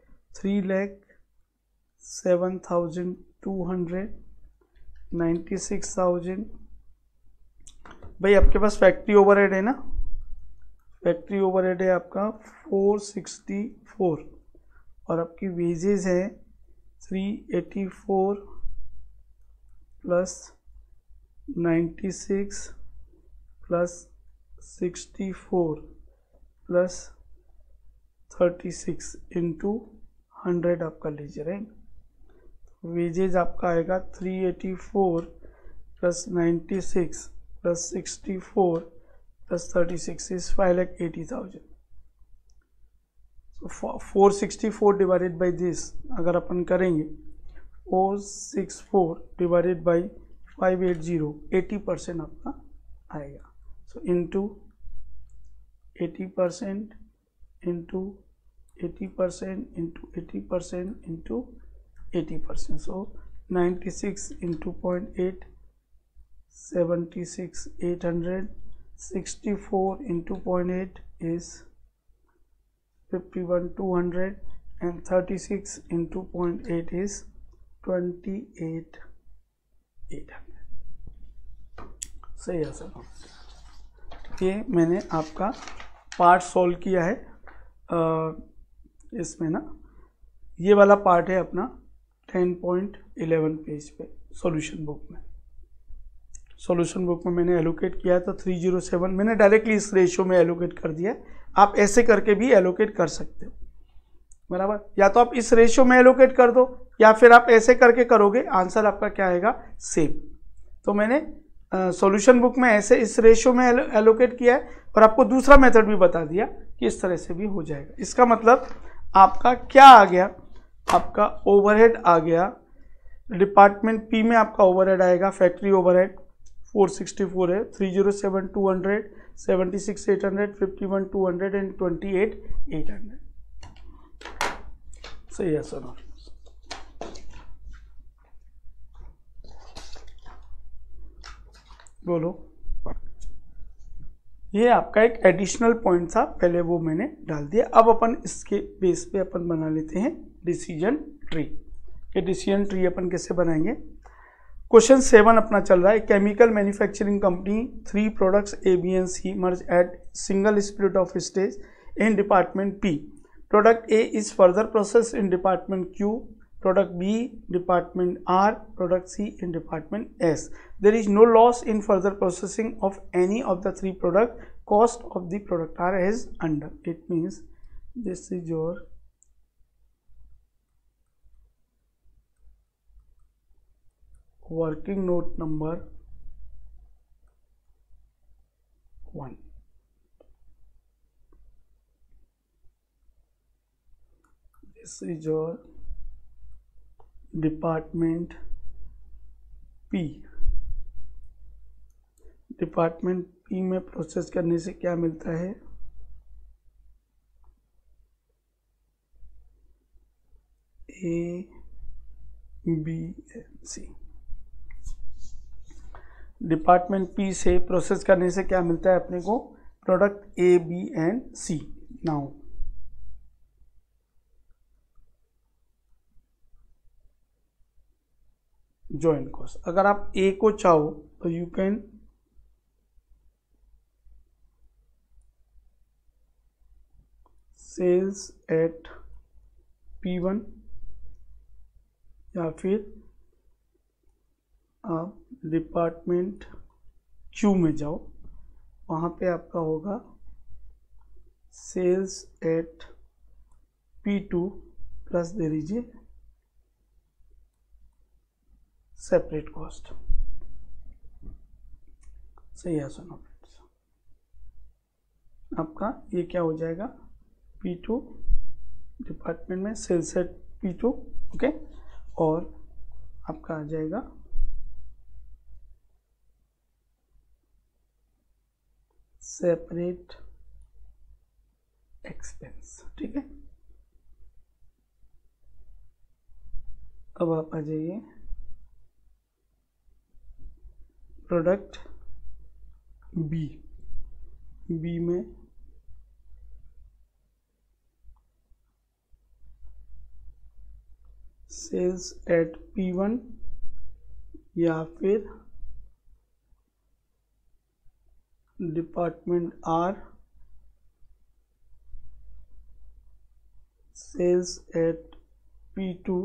3,07,200, 96,000. भाई आपके पास फैक्ट्री ओवरहेड है ना, फैक्ट्री ओवरहेड है आपका 464 और आपकी वेजेस है 384 प्लस 96 प्लस 64 प्लस 36 इंटू 100 आपका लीजिए, राइट। वेजेज आपका आएगा 384 plus 96 plus 64 plus 36 is 5,80,000. So 464 divided by this अगर अपन करेंगे 464 डिवाइडेड बाई 580, 80% आपका आएगा. So into 80% into 80% into 80% into 80%. So 96 into 0.8 76,800. 64 into 0.8 is 51,200 and 36 into 0.8 is 28,800. सही है सर. ये मैंने आपका पार्ट सॉल्व किया है. इसमें ना ये वाला पार्ट है अपना 10.11 पेज पे सॉल्यूशन बुक में. सॉल्यूशन बुक में मैंने एलोकेट किया था 307. मैंने डायरेक्टली इस रेशियो में एलोकेट कर दिया. आप ऐसे करके भी एलोकेट कर सकते हो, बराबर. या तो आप इस रेशियो में एलोकेट कर दो या फिर आप ऐसे करके करोगे, आंसर आपका क्या आएगा, सेम. तो मैंने सॉल्यूशन बुक में ऐसे इस रेशियो में एलोकेट किया है और आपको दूसरा मेथड भी बता दिया कि इस तरह से भी हो जाएगा. इसका मतलब आपका क्या आ गया, आपका ओवरहेड आ गया. डिपार्टमेंट पी में आपका ओवरहेड आएगा, फैक्ट्री ओवरहेड 464 है, 307 200, 76 800, 51 200 एंड 28 800. सही है सर. बोलो. ये आपका एक एडिशनल पॉइंट था, पहले वो मैंने डाल दिया. अब अपन इसके बेस पे अपन बना लेते हैं डिसीजन ट्री. ये डिसीजन ट्री अपन कैसे बनाएंगे. क्वेश्चन 7 अपना चल रहा है. Chemical manufacturing company 3 products A, B and C merge at single split of stage in department P. Product A is further processed in department Q, product B department R, product C in department S. There is no loss in further processing of any of the 3 products. Cost of the product are as under. It means this is your working note number 1. This is your department P. डिपार्टमेंट P में process करने से क्या मिलता है, A, B and C. डिपार्टमेंट P से process करने से क्या मिलता है अपने को, product A, B and C. Now joint cost. अगर आप A को चाहो तो you can sales eight P1 या फिर आप डिपार्टमेंट Q में जाओ, वहाँ पे आपका होगा सेल्स एट P2 प्लस दे दीजिए सेपरेट कॉस्ट. सही है सुनो फ्रेंड्स. आपका ये क्या हो जाएगा, P2 डिपार्टमेंट में सेल्स एट P2, ओके, और आपका आ जाएगा सेपरेट एक्सपेंस. ठीक है. अब आप आ जाइए प्रोडक्ट बी में सेल्स एट P1 या फिर department R sales at P2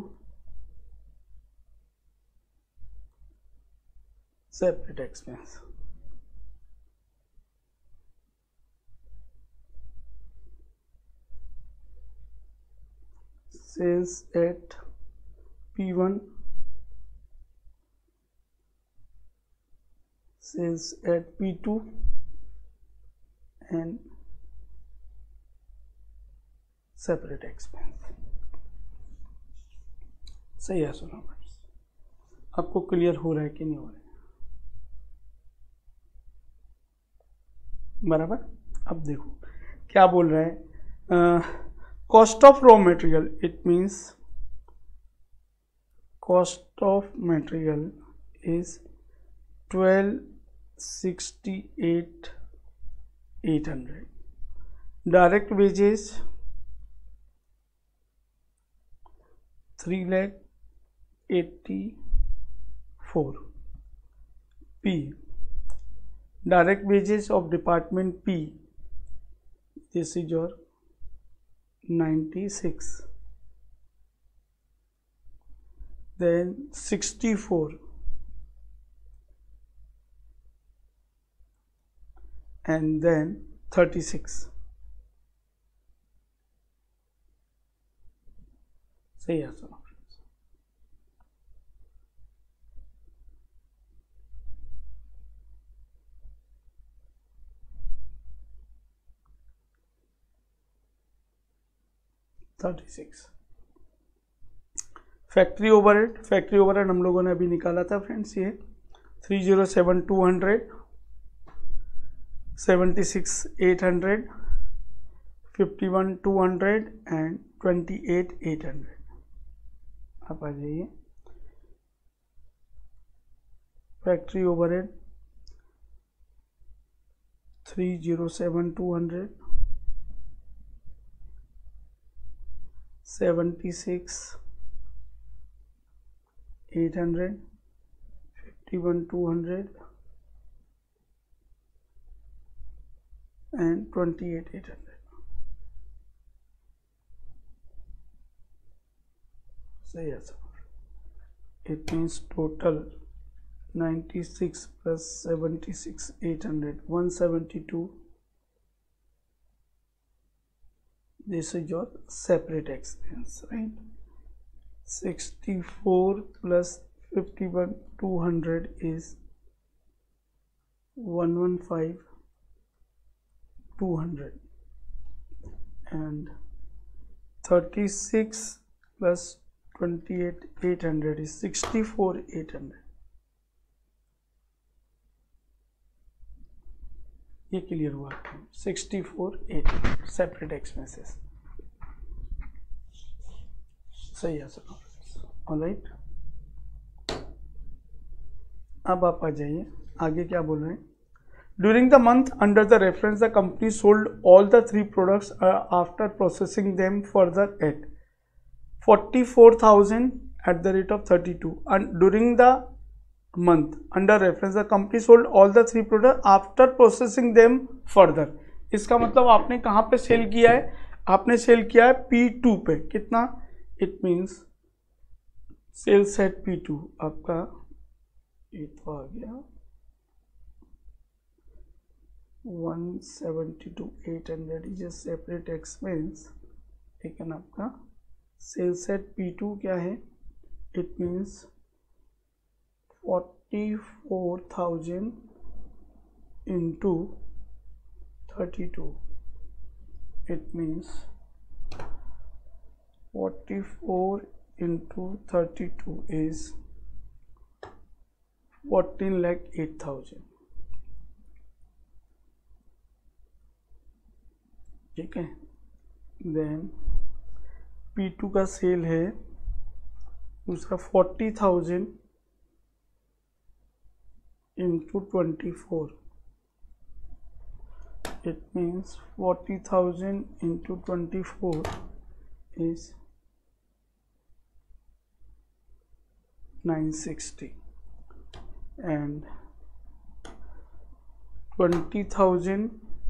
separate expense. Sales eight P1 sales at P2 and separate expense. सही है सुनो भाई, आपको क्लियर हो रहा है कि नहीं हो रहा है? बराबर। अब देखो क्या बोल रहा है, cost of raw material, it means cost of material is 1268,800, direct wages 3,84,000, P, direct wages of department P, this is your 96, then 64, and then 36. सही है सर। फैक्ट्री ओवरहेड हम लोगों ने अभी निकाला था फ्रेंड्स, ये 307,200, 76,800, 51,200 एंड 28,800। आप आ जाइए, फैक्ट्री ओवरहेड 307,200, 76,800, 51,200 and 28,800। सही है सर। It means total 96 plus 76,800, 172. This is your separate expense, right? 64 plus 51,200 is 115,200, and 36 plus 28,800 is 64,800। ये क्लियर हुआ? 64,800 सेपरेट एक्सपेंसेस। सही है सर, ऑलराइट। अब आप आ जाइए आगे, क्या बोल रहे हैं? During the month under the reference the company sold all the 3 products after processing them further at 44,000 at the rate of 32, and during the month under reference the company sold all the 3 products after processing them further। इसका मतलब आपने कहाँ पे cell किया है? आपने cell किया है P2 पे। कितना? It means sales at P2 आपका ये तो आ गया 172,800 इज ए सेपरेट एक्सपेंस, लेकिन आपका सेल्स एट P2 क्या है? It means 44,000 into 32, it means 44 into 32 is 14,08,000। ठीक है, देन P2 का सेल है उसका 40,000 into 24, it means 40,000 into 24 is 960, and 20,000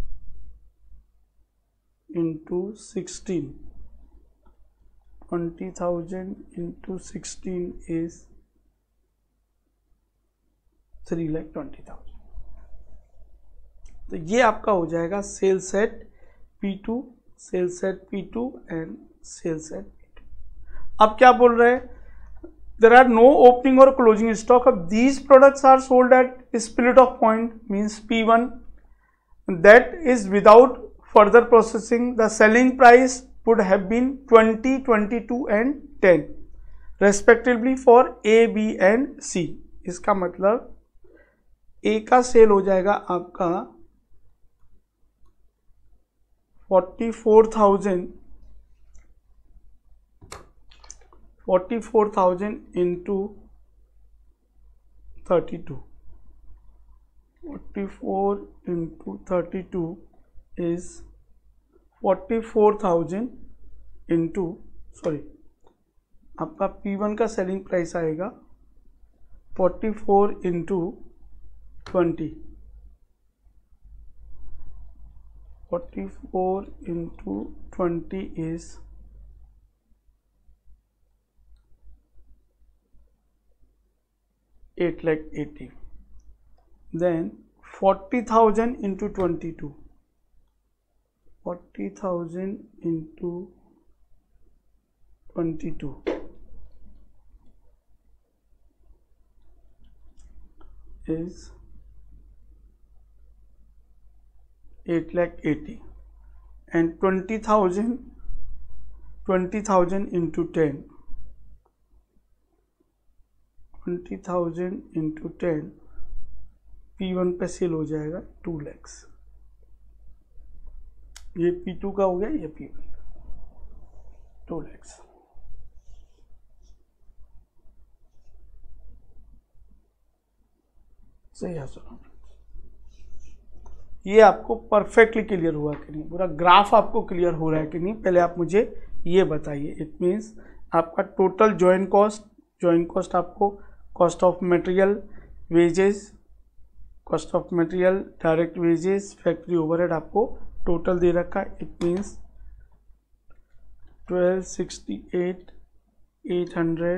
into 16, 20,000 into 16 is 3,20,000। तो ये आपका हो जाएगा sales at P2, sales at P2 and sales at P2। अब क्या बोल रहे हैं? There are no opening or closing stock. अब these products are sold at split off point means P1, that is without further processing. The selling price would have been 20, 22 and 10 respectively for A, B and C. इसका मतलब A का cell हो जाएगा आपका 44,000 into 32. 44 into 32 is 44,000 into, sorry, आपका P1 का selling price आएगा 44 into 20. 44 into 20 is 8,80,000. Then 40,000 into 22. 40,000 into 22 is 8,80,000 and 20,000 into 10. 20,000 into 10 P1 पे सेल हो जाएगा 2 लाख. ये P2 का हो गया, ये P1 2 लाख. सही है सुनो. ये आपको परफेक्टली क्लियर हुआ कि नहीं, पूरा ग्राफ आपको क्लियर हो रहा है कि नहीं, पहले आप मुझे ये बताइए. इट मीन्स आपका टोटल जॉइंट कॉस्ट आपको cost of material, wages, cost of material, direct wages, factory overhead आपको टोटल दे रखा है. It means 1268,800,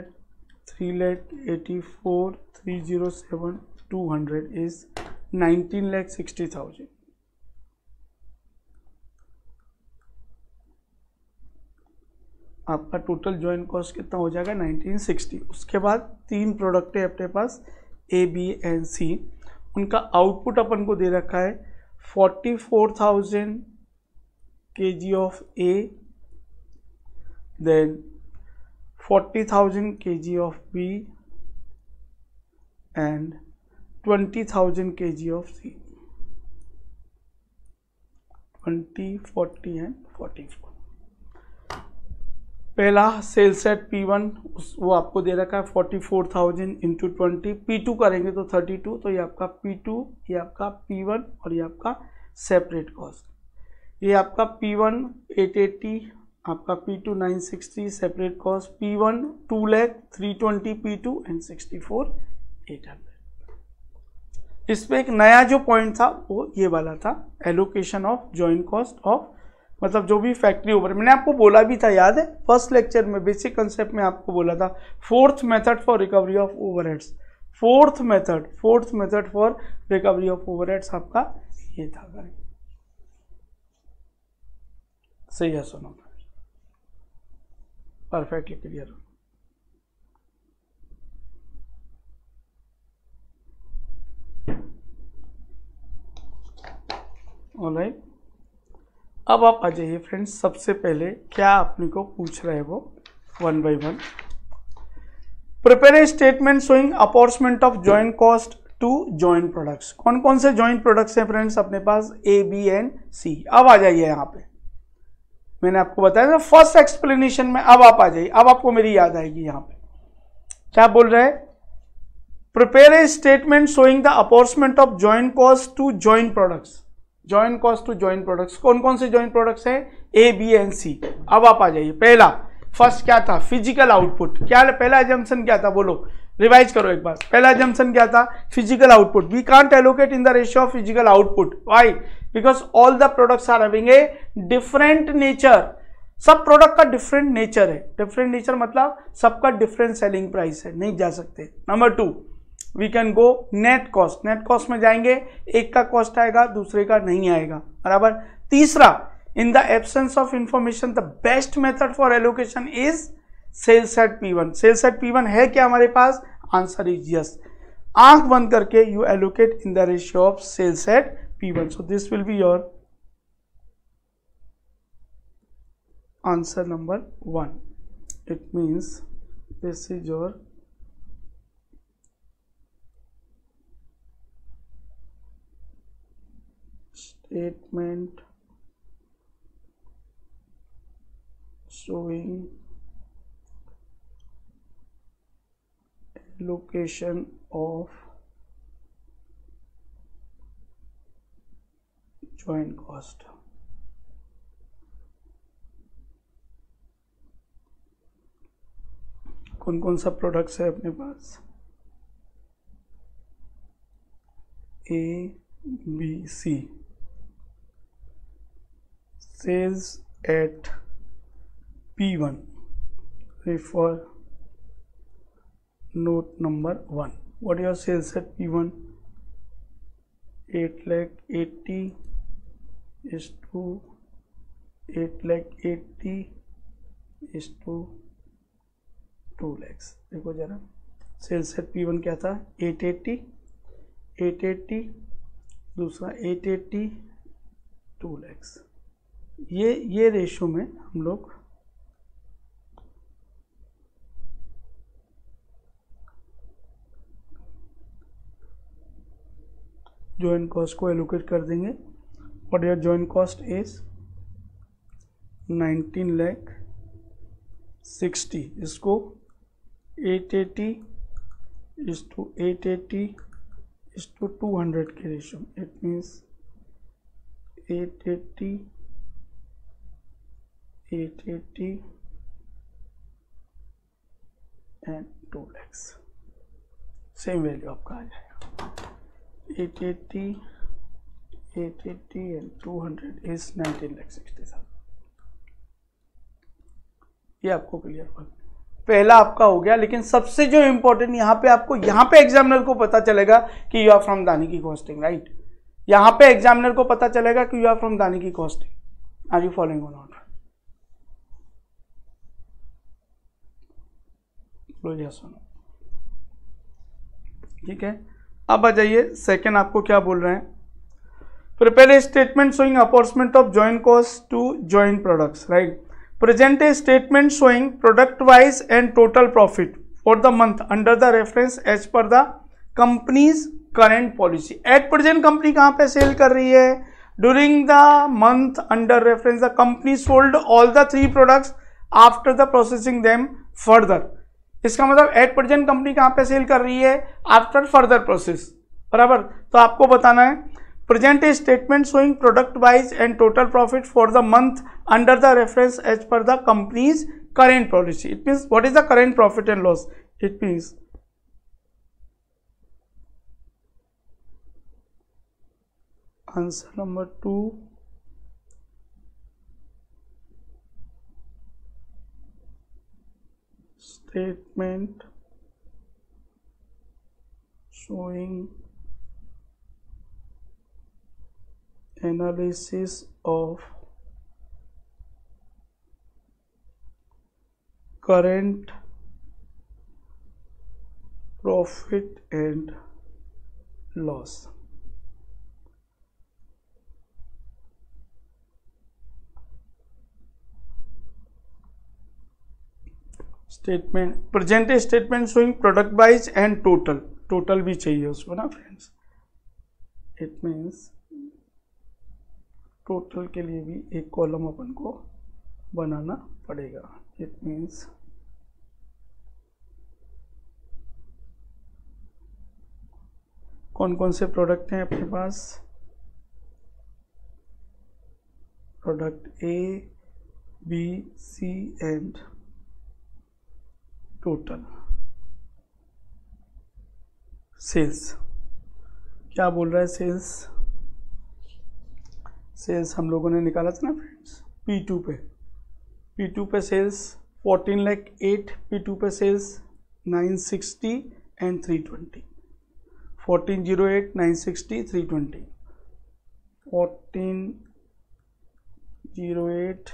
3,84,307, 200 is 19,60,000. आपका टोटल जॉइंट कॉस्ट कितना हो जाएगा 1960. उसके बाद 3 प्रोडक्ट है अपने पास A, B एंड C. उनका आउटपुट अपन को दे रखा है 44,000 kg of A, then 40,000 kg of B and 20,000 kg of C. 20, 40 and 44. पहला सेल्स एट P1 वो आपको दे रखा है 44,000 इंटू 20. P2 करेंगे तो 32. तो ये आपका P2, ये आपका P1 और ये आपका सेपरेट कॉस्ट. ये आपका P1 880, आपका P2 960, separate cost P1 2 lakh, 320 P2 and 64,800. इसमें एक नया जो पॉइंट था वो ये वाला था, allocation of joint cost of, मतलब जो भी फैक्ट्री ओवर. मैंने आपको बोला भी था, याद है फर्स्ट लेक्चर में बेसिक कंसेप्ट में आपको बोला था, fourth method for recovery of overheads. Fourth method for recovery of overheads आपका ये था. सही है सुनो, परफेक्टली क्लियर. ऑलराइट, अब आप आ जाइए फ्रेंड्स. सबसे पहले क्या अपने को पूछ रहे हैं वो 1 by 1. Prepare a statement showing apportionment of joint cost to joint products. कौन कौन से जॉइंट प्रोडक्ट्स हैं फ्रेंड्स अपने पास? A, B and C. अब आ जाइए यहाँ पे, मैंने आपको बताया था फर्स्ट एक्सप्लेनेशन में. अब आप आ जाइए, अब आपको मेरी याद आएगी. यहाँ पे क्या बोल रहे हैं? Prepare a statement showing the apportionment of joint cost to joint products. Joint cost to joint products, कौन कौन से जॉइंट प्रोडक्ट्स हैं? A, B and C. अब आप आ जाइए. पहला फर्स्ट क्या था? Physical output. क्या पहला एजम्पशन क्या था? बोलो, रिवाइज करो एक बार. पहला एजम्पशन क्या था? Physical output. We can't allocate in the ratio of physical output. Why? Because all the products are having a different nature. सब प्रोडक्ट का डिफरेंट नेचर है. डिफरेंट नेचर मतलब सबका डिफरेंट सेलिंग प्राइस है, नहीं जा सकते. Number 2, we can go net cost. Net cost में जाएंगे, एक का कॉस्ट आएगा, दूसरे का नहीं आएगा, बराबर. तीसरा, in the absence of information the best method for allocation is sales eight P1. Sales eight P1 है क्या हमारे पास? Answer is yes. आंख बंद करके you allocate in the ratio of sales eight P1. So this will be your answer number 1. It means this is your statement showing allocation of joint cost. कौन कौन सा products है अपने पास? A, B, C. Sales at P1. Refer note number 1. What are your sales at P1? 8,80,000 is to 8,80,000 is to 2 lakhs. देखो जरा, sales eight P1 क्या था? 880, दूसरा 880, 2 lakhs. ये रेशो में हम लोग जॉइंट कॉस्ट को एलोकेट कर देंगे. What your joint cost is 19,60,000. इसको 880 is to 880 is to 200 के ratio. It means 880 and 2 lakhs. Same value आपका आ जाएगा. 880 and 200 is 19,60,000. ये आपको क्लियर हुआ. पहला आपका हो गया. लेकिन सबसे जो इंपॉर्टेंट यहाँ पे आपको, यहाँ पे एग्जामिनर को पता चलेगा कि यू आर फ्रॉम दानिकी कॉस्टिंग, राइट? यहाँ पे एग्जामिनर को पता चलेगा कि यू आर फ्रॉम दानिकी costing. Are you following or not? सुनो, ठीक है. अब आ जाइए, सेकेंड आपको क्या बोल रहे हैं? Prepare a statement showing apportionment of joint cost to joint products, right? Present a statement showing product wise and total profit for the month under the reference as per the company's current policy. At present company कहाँ पे cell कर रही है? During the month under reference the company sold all the 3 products after the processing them further. इसका मतलब at present company कहाँ पे cell कर रही है? After further process. बराबर. तो आपको बताना है present a statement showing product wise and total profit for the month under the reference as per the company's current policy. It means what is the current profit and loss? It means answer number 2, statement showing analysis of current profit and loss. Statement, present a statement showing product wise and total भी चाहिए उसको ना friends. It means total के लिए भी एक column अपन को बनाना पड़ेगा. इट मीन्स कौन कौन से प्रोडक्ट हैं अपने पास? Product A, B, C and total. Sales क्या बोल रहा है? सेल्स हम लोगों ने निकाला था ना फ्रेंड्स P2 पे सेल्स 14,08,000, P2 पे sales 960 and 320. 14,08, 960, 320. 14,08,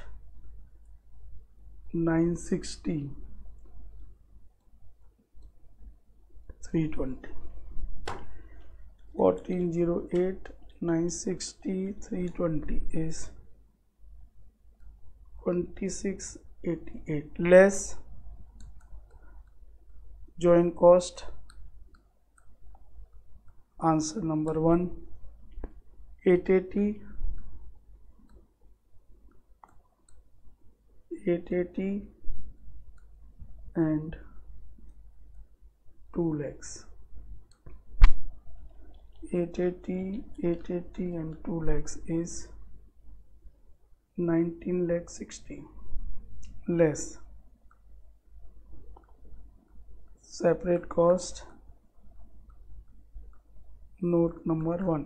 960, 320. 14,08, 960, 320 is 2688 less joint cost. Answer number 1, 880 and 2 lakhs. 880 and 2 lakhs is 19 lakh 60 less separate cost. Note number 1,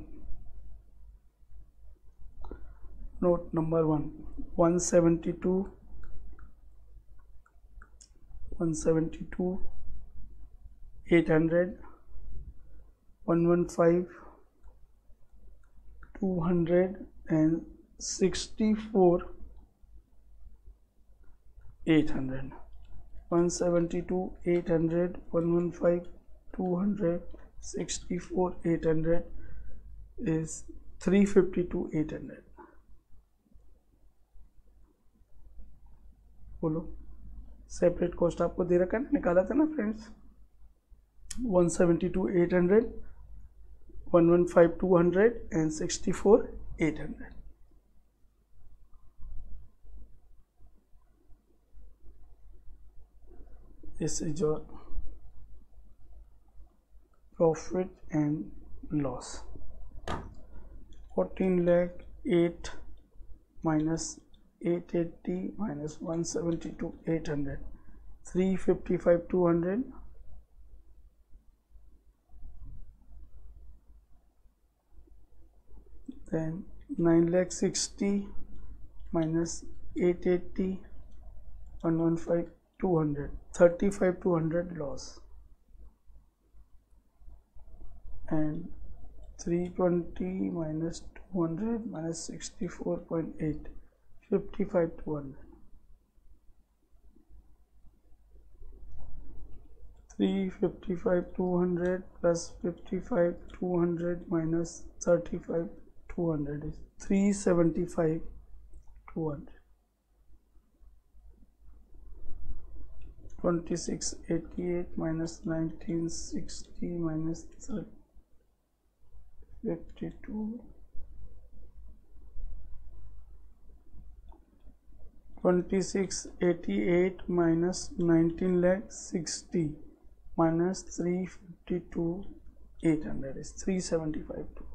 172 800 115 264 800 172 800 115 264 800 is 352 800. बोलो सेपरेट कॉस्ट आपको दे रखा है, निकाला था ना friends. 172 800 115 200 and 64 800. This is your profit and loss. 14 lakh 8 minus 880 minus 172 800 355 200 then 9 lakh 60 minus 880 115 200 35 200 loss and 320 minus 200 minus 64.8 55 200 355 200 plus 55 200 minus 35 200 is 375 200 2688 minus 1960 minus 52 2688 minus 19 lakh 60 minus 352 800 is 375 200.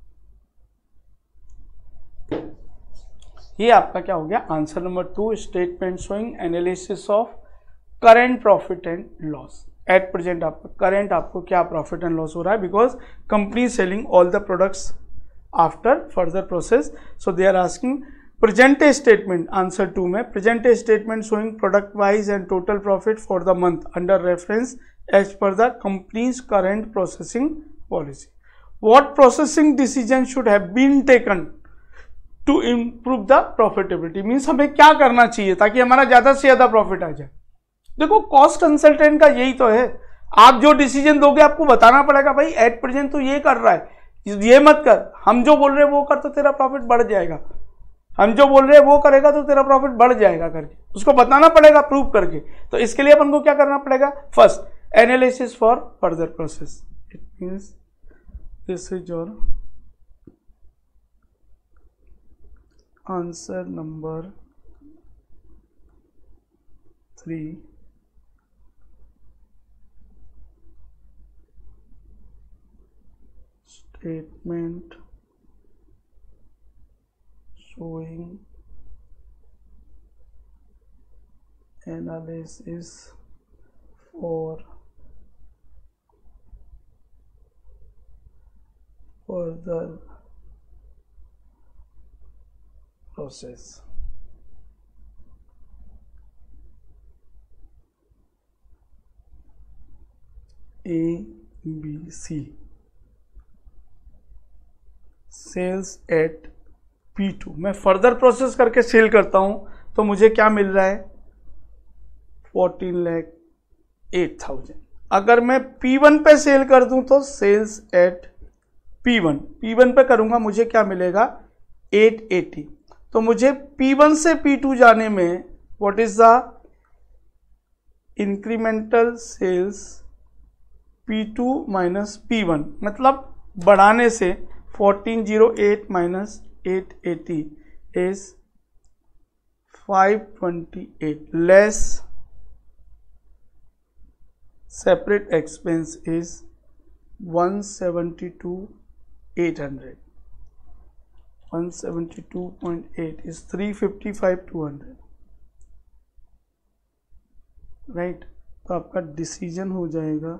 ये आपका क्या हो गया answer number 2, statement showing analysis of current profit and loss. At present आपका current आपको क्या profit and loss हो रहा है, because company selling all the products after further process. So they are asking present statement. Answer 2 में present statement showing product wise and total profit for the month under reference as per the company's current processing policy. What processing decision should have been taken to improve the profitability. Means हमें क्या करना चाहिए ताकि हमारा ज्यादा से ज्यादा profit आ जाए. देखो कॉस्ट कंसल्टेंट का यही तो है, आप जो डिसीजन दोगे आपको बताना पड़ेगा भाई एट प्रेजेंट तो ये कर रहा है, ये मत कर, हम जो बोल रहे हैं वो कर तो तेरा प्रॉफिट बढ़ जाएगा, हम जो बोल रहे हैं वो करेगा तो तेरा प्रॉफिट बढ़ जाएगा करके उसको बताना पड़ेगा प्रूव करके. तो इसके लिए अपन को क्या करना पड़ेगा, first analysis for further process. It means this is your answer number 3. Statement showing analysis for further process. A, B, C. Sales at P2. मैं फर्दर प्रोसेस करके सेल करता हूं तो मुझे क्या मिल रहा है 14,08,000. अगर मैं P1 पे सेल कर दूं तो सेल्स एट P1 पे करूंगा मुझे क्या मिलेगा 880. तो मुझे P1 से P2 जाने में what is the incremental sales P2 minus P1, मतलब बढ़ाने से 1408 minus 880 is 528 less separate expense is 172,800. 172.8 is 355,200. Right, तो आपका डिसीजन हो जाएगा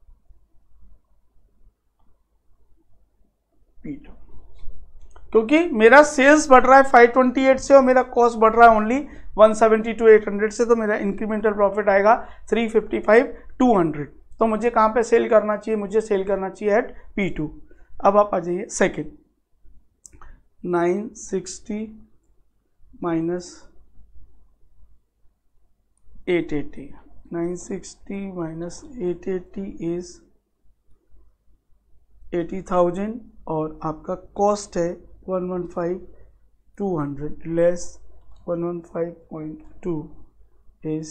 P2, क्योंकि मेरा सेल्स बढ़ रहा है 528 से और मेरा कॉस्ट बढ़ रहा है ओनली 172,800 से, तो मेरा इंक्रीमेंटल प्रॉफिट आएगा 355,200. तो मुझे कहाँ पे सेल करना चाहिए? मुझे सेल करना चाहिए एट P2. अब आप आ जाइए सेकेंड. 960 माइनस 880. 960 माइनस 880 इज 80,000 और आपका कॉस्ट है 115,200 लेस 115.2 इज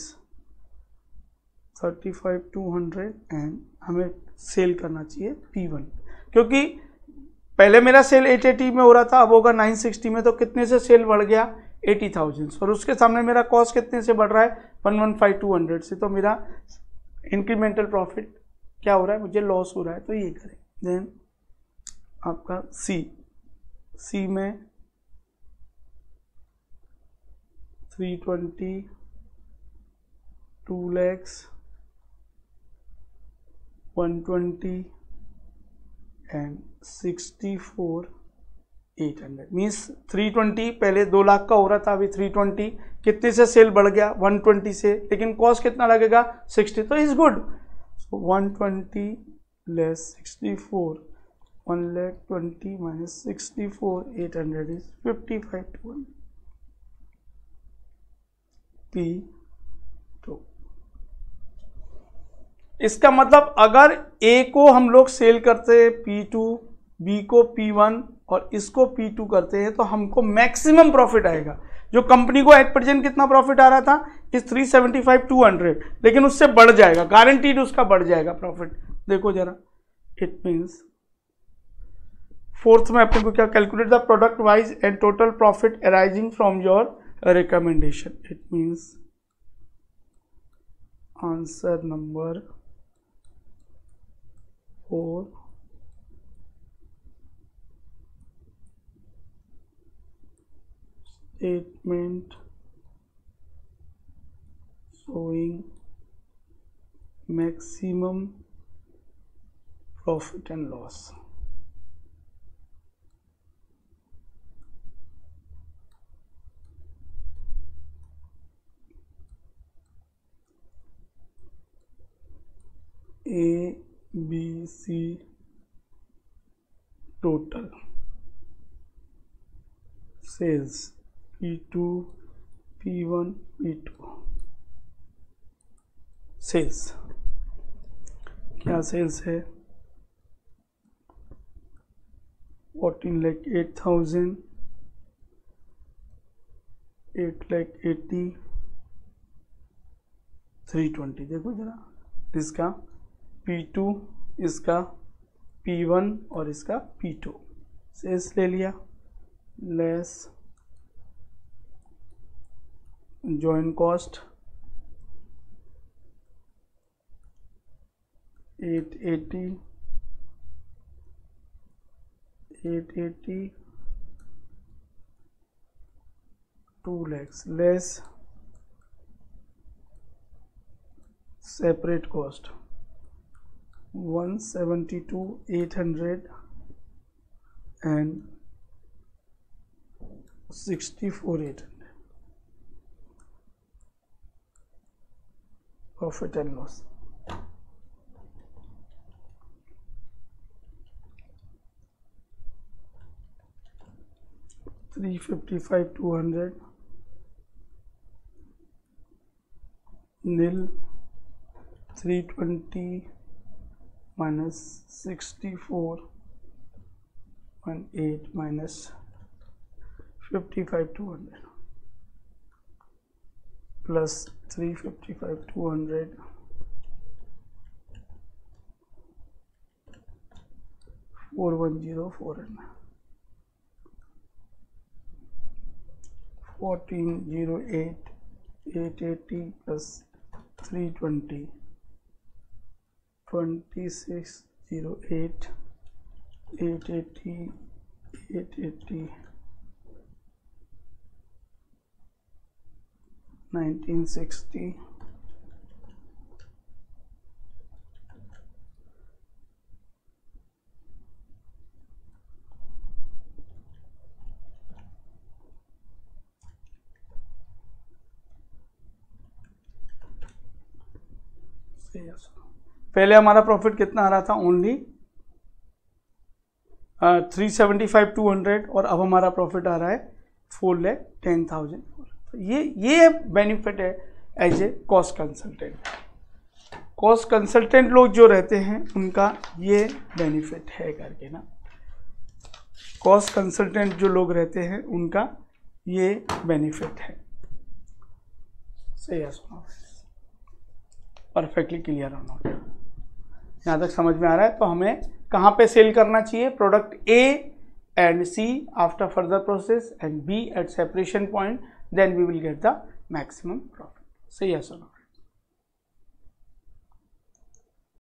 35,200 एंड हमें सेल करना चाहिए P1, क्योंकि पहले मेरा सेल 880 में हो रहा था, अब होगा 960 में, तो कितने से सेल बढ़ गया? 80,000. और उसके सामने मेरा कॉस्ट कितने से बढ़ रहा है? 115,200 से. तो मेरा इंक्रीमेंटल प्रॉफिट क्या हो रहा है? मुझे लॉस हो रहा है. तो ये करें. देन आपका सी में 320, 2 lakhs, 120 एंड 64,800. मीन्स 320 पहले 2 लाख का हो रहा था, अभी 320 कितने से सेल बढ़ गया? 120 से, लेकिन कॉस्ट कितना लगेगा? 60. तो is good. 120 less 64, 1,20,000 minus 64,800 is 55,200. P2. इसका मतलब अगर A को हम लोग सेल करते हैं P2, B को P1 और इसको P2 करते हैं, तो हमको मैक्सिमम प्रॉफिट आएगा. जो कंपनी को एट प्रेजेंट कितना प्रॉफिट आ रहा था? इस 375,200, लेकिन उससे बढ़ जाएगा, गारंटीड उसका बढ़ जाएगा प्रॉफिट. देखो जरा, इट मीन्स फोर्थ में अपने को क्या? Calculate the product wise and total profit arising from your recommendation. It means answer number 4 statement showing maximum profit and loss. A, B, C total sales P2, P1, P2 sales. क्या sales है? 14,08,000, 8,80,000, 320. देखो जरा, इसका P2, इसका P1 और इसका P2 sales ले लिया, less joint cost 880, 2 lakhs less separate cost 172,800 and 64,800. Profit and loss. $355,200 nil 320 minus 64.8 minus 55,200 plus 355,200 410,400 1408 880 plus 320 2608 880 880 1960 पहले हमारा प्रॉफिट कितना आ रहा था, ओनली 375,200 और अब हमारा प्रॉफिट आ रहा है 4,10,000। तो ये बेनिफिट है as a cost consultant. Cost consultant लोग जो रहते हैं उनका ये बेनिफिट है करके ना, कॉस्ट कंसल्टेंट जो लोग रहते हैं उनका ये बेनिफिट है। सही है, सुना परफेक्टली क्लियर होना, यहाँ तक समझ में आ रहा है। तो हमें कहाँ पे सेल करना चाहिए, product A and C after further process and B at separation point, then we will get the maximum profit. सही है सुना।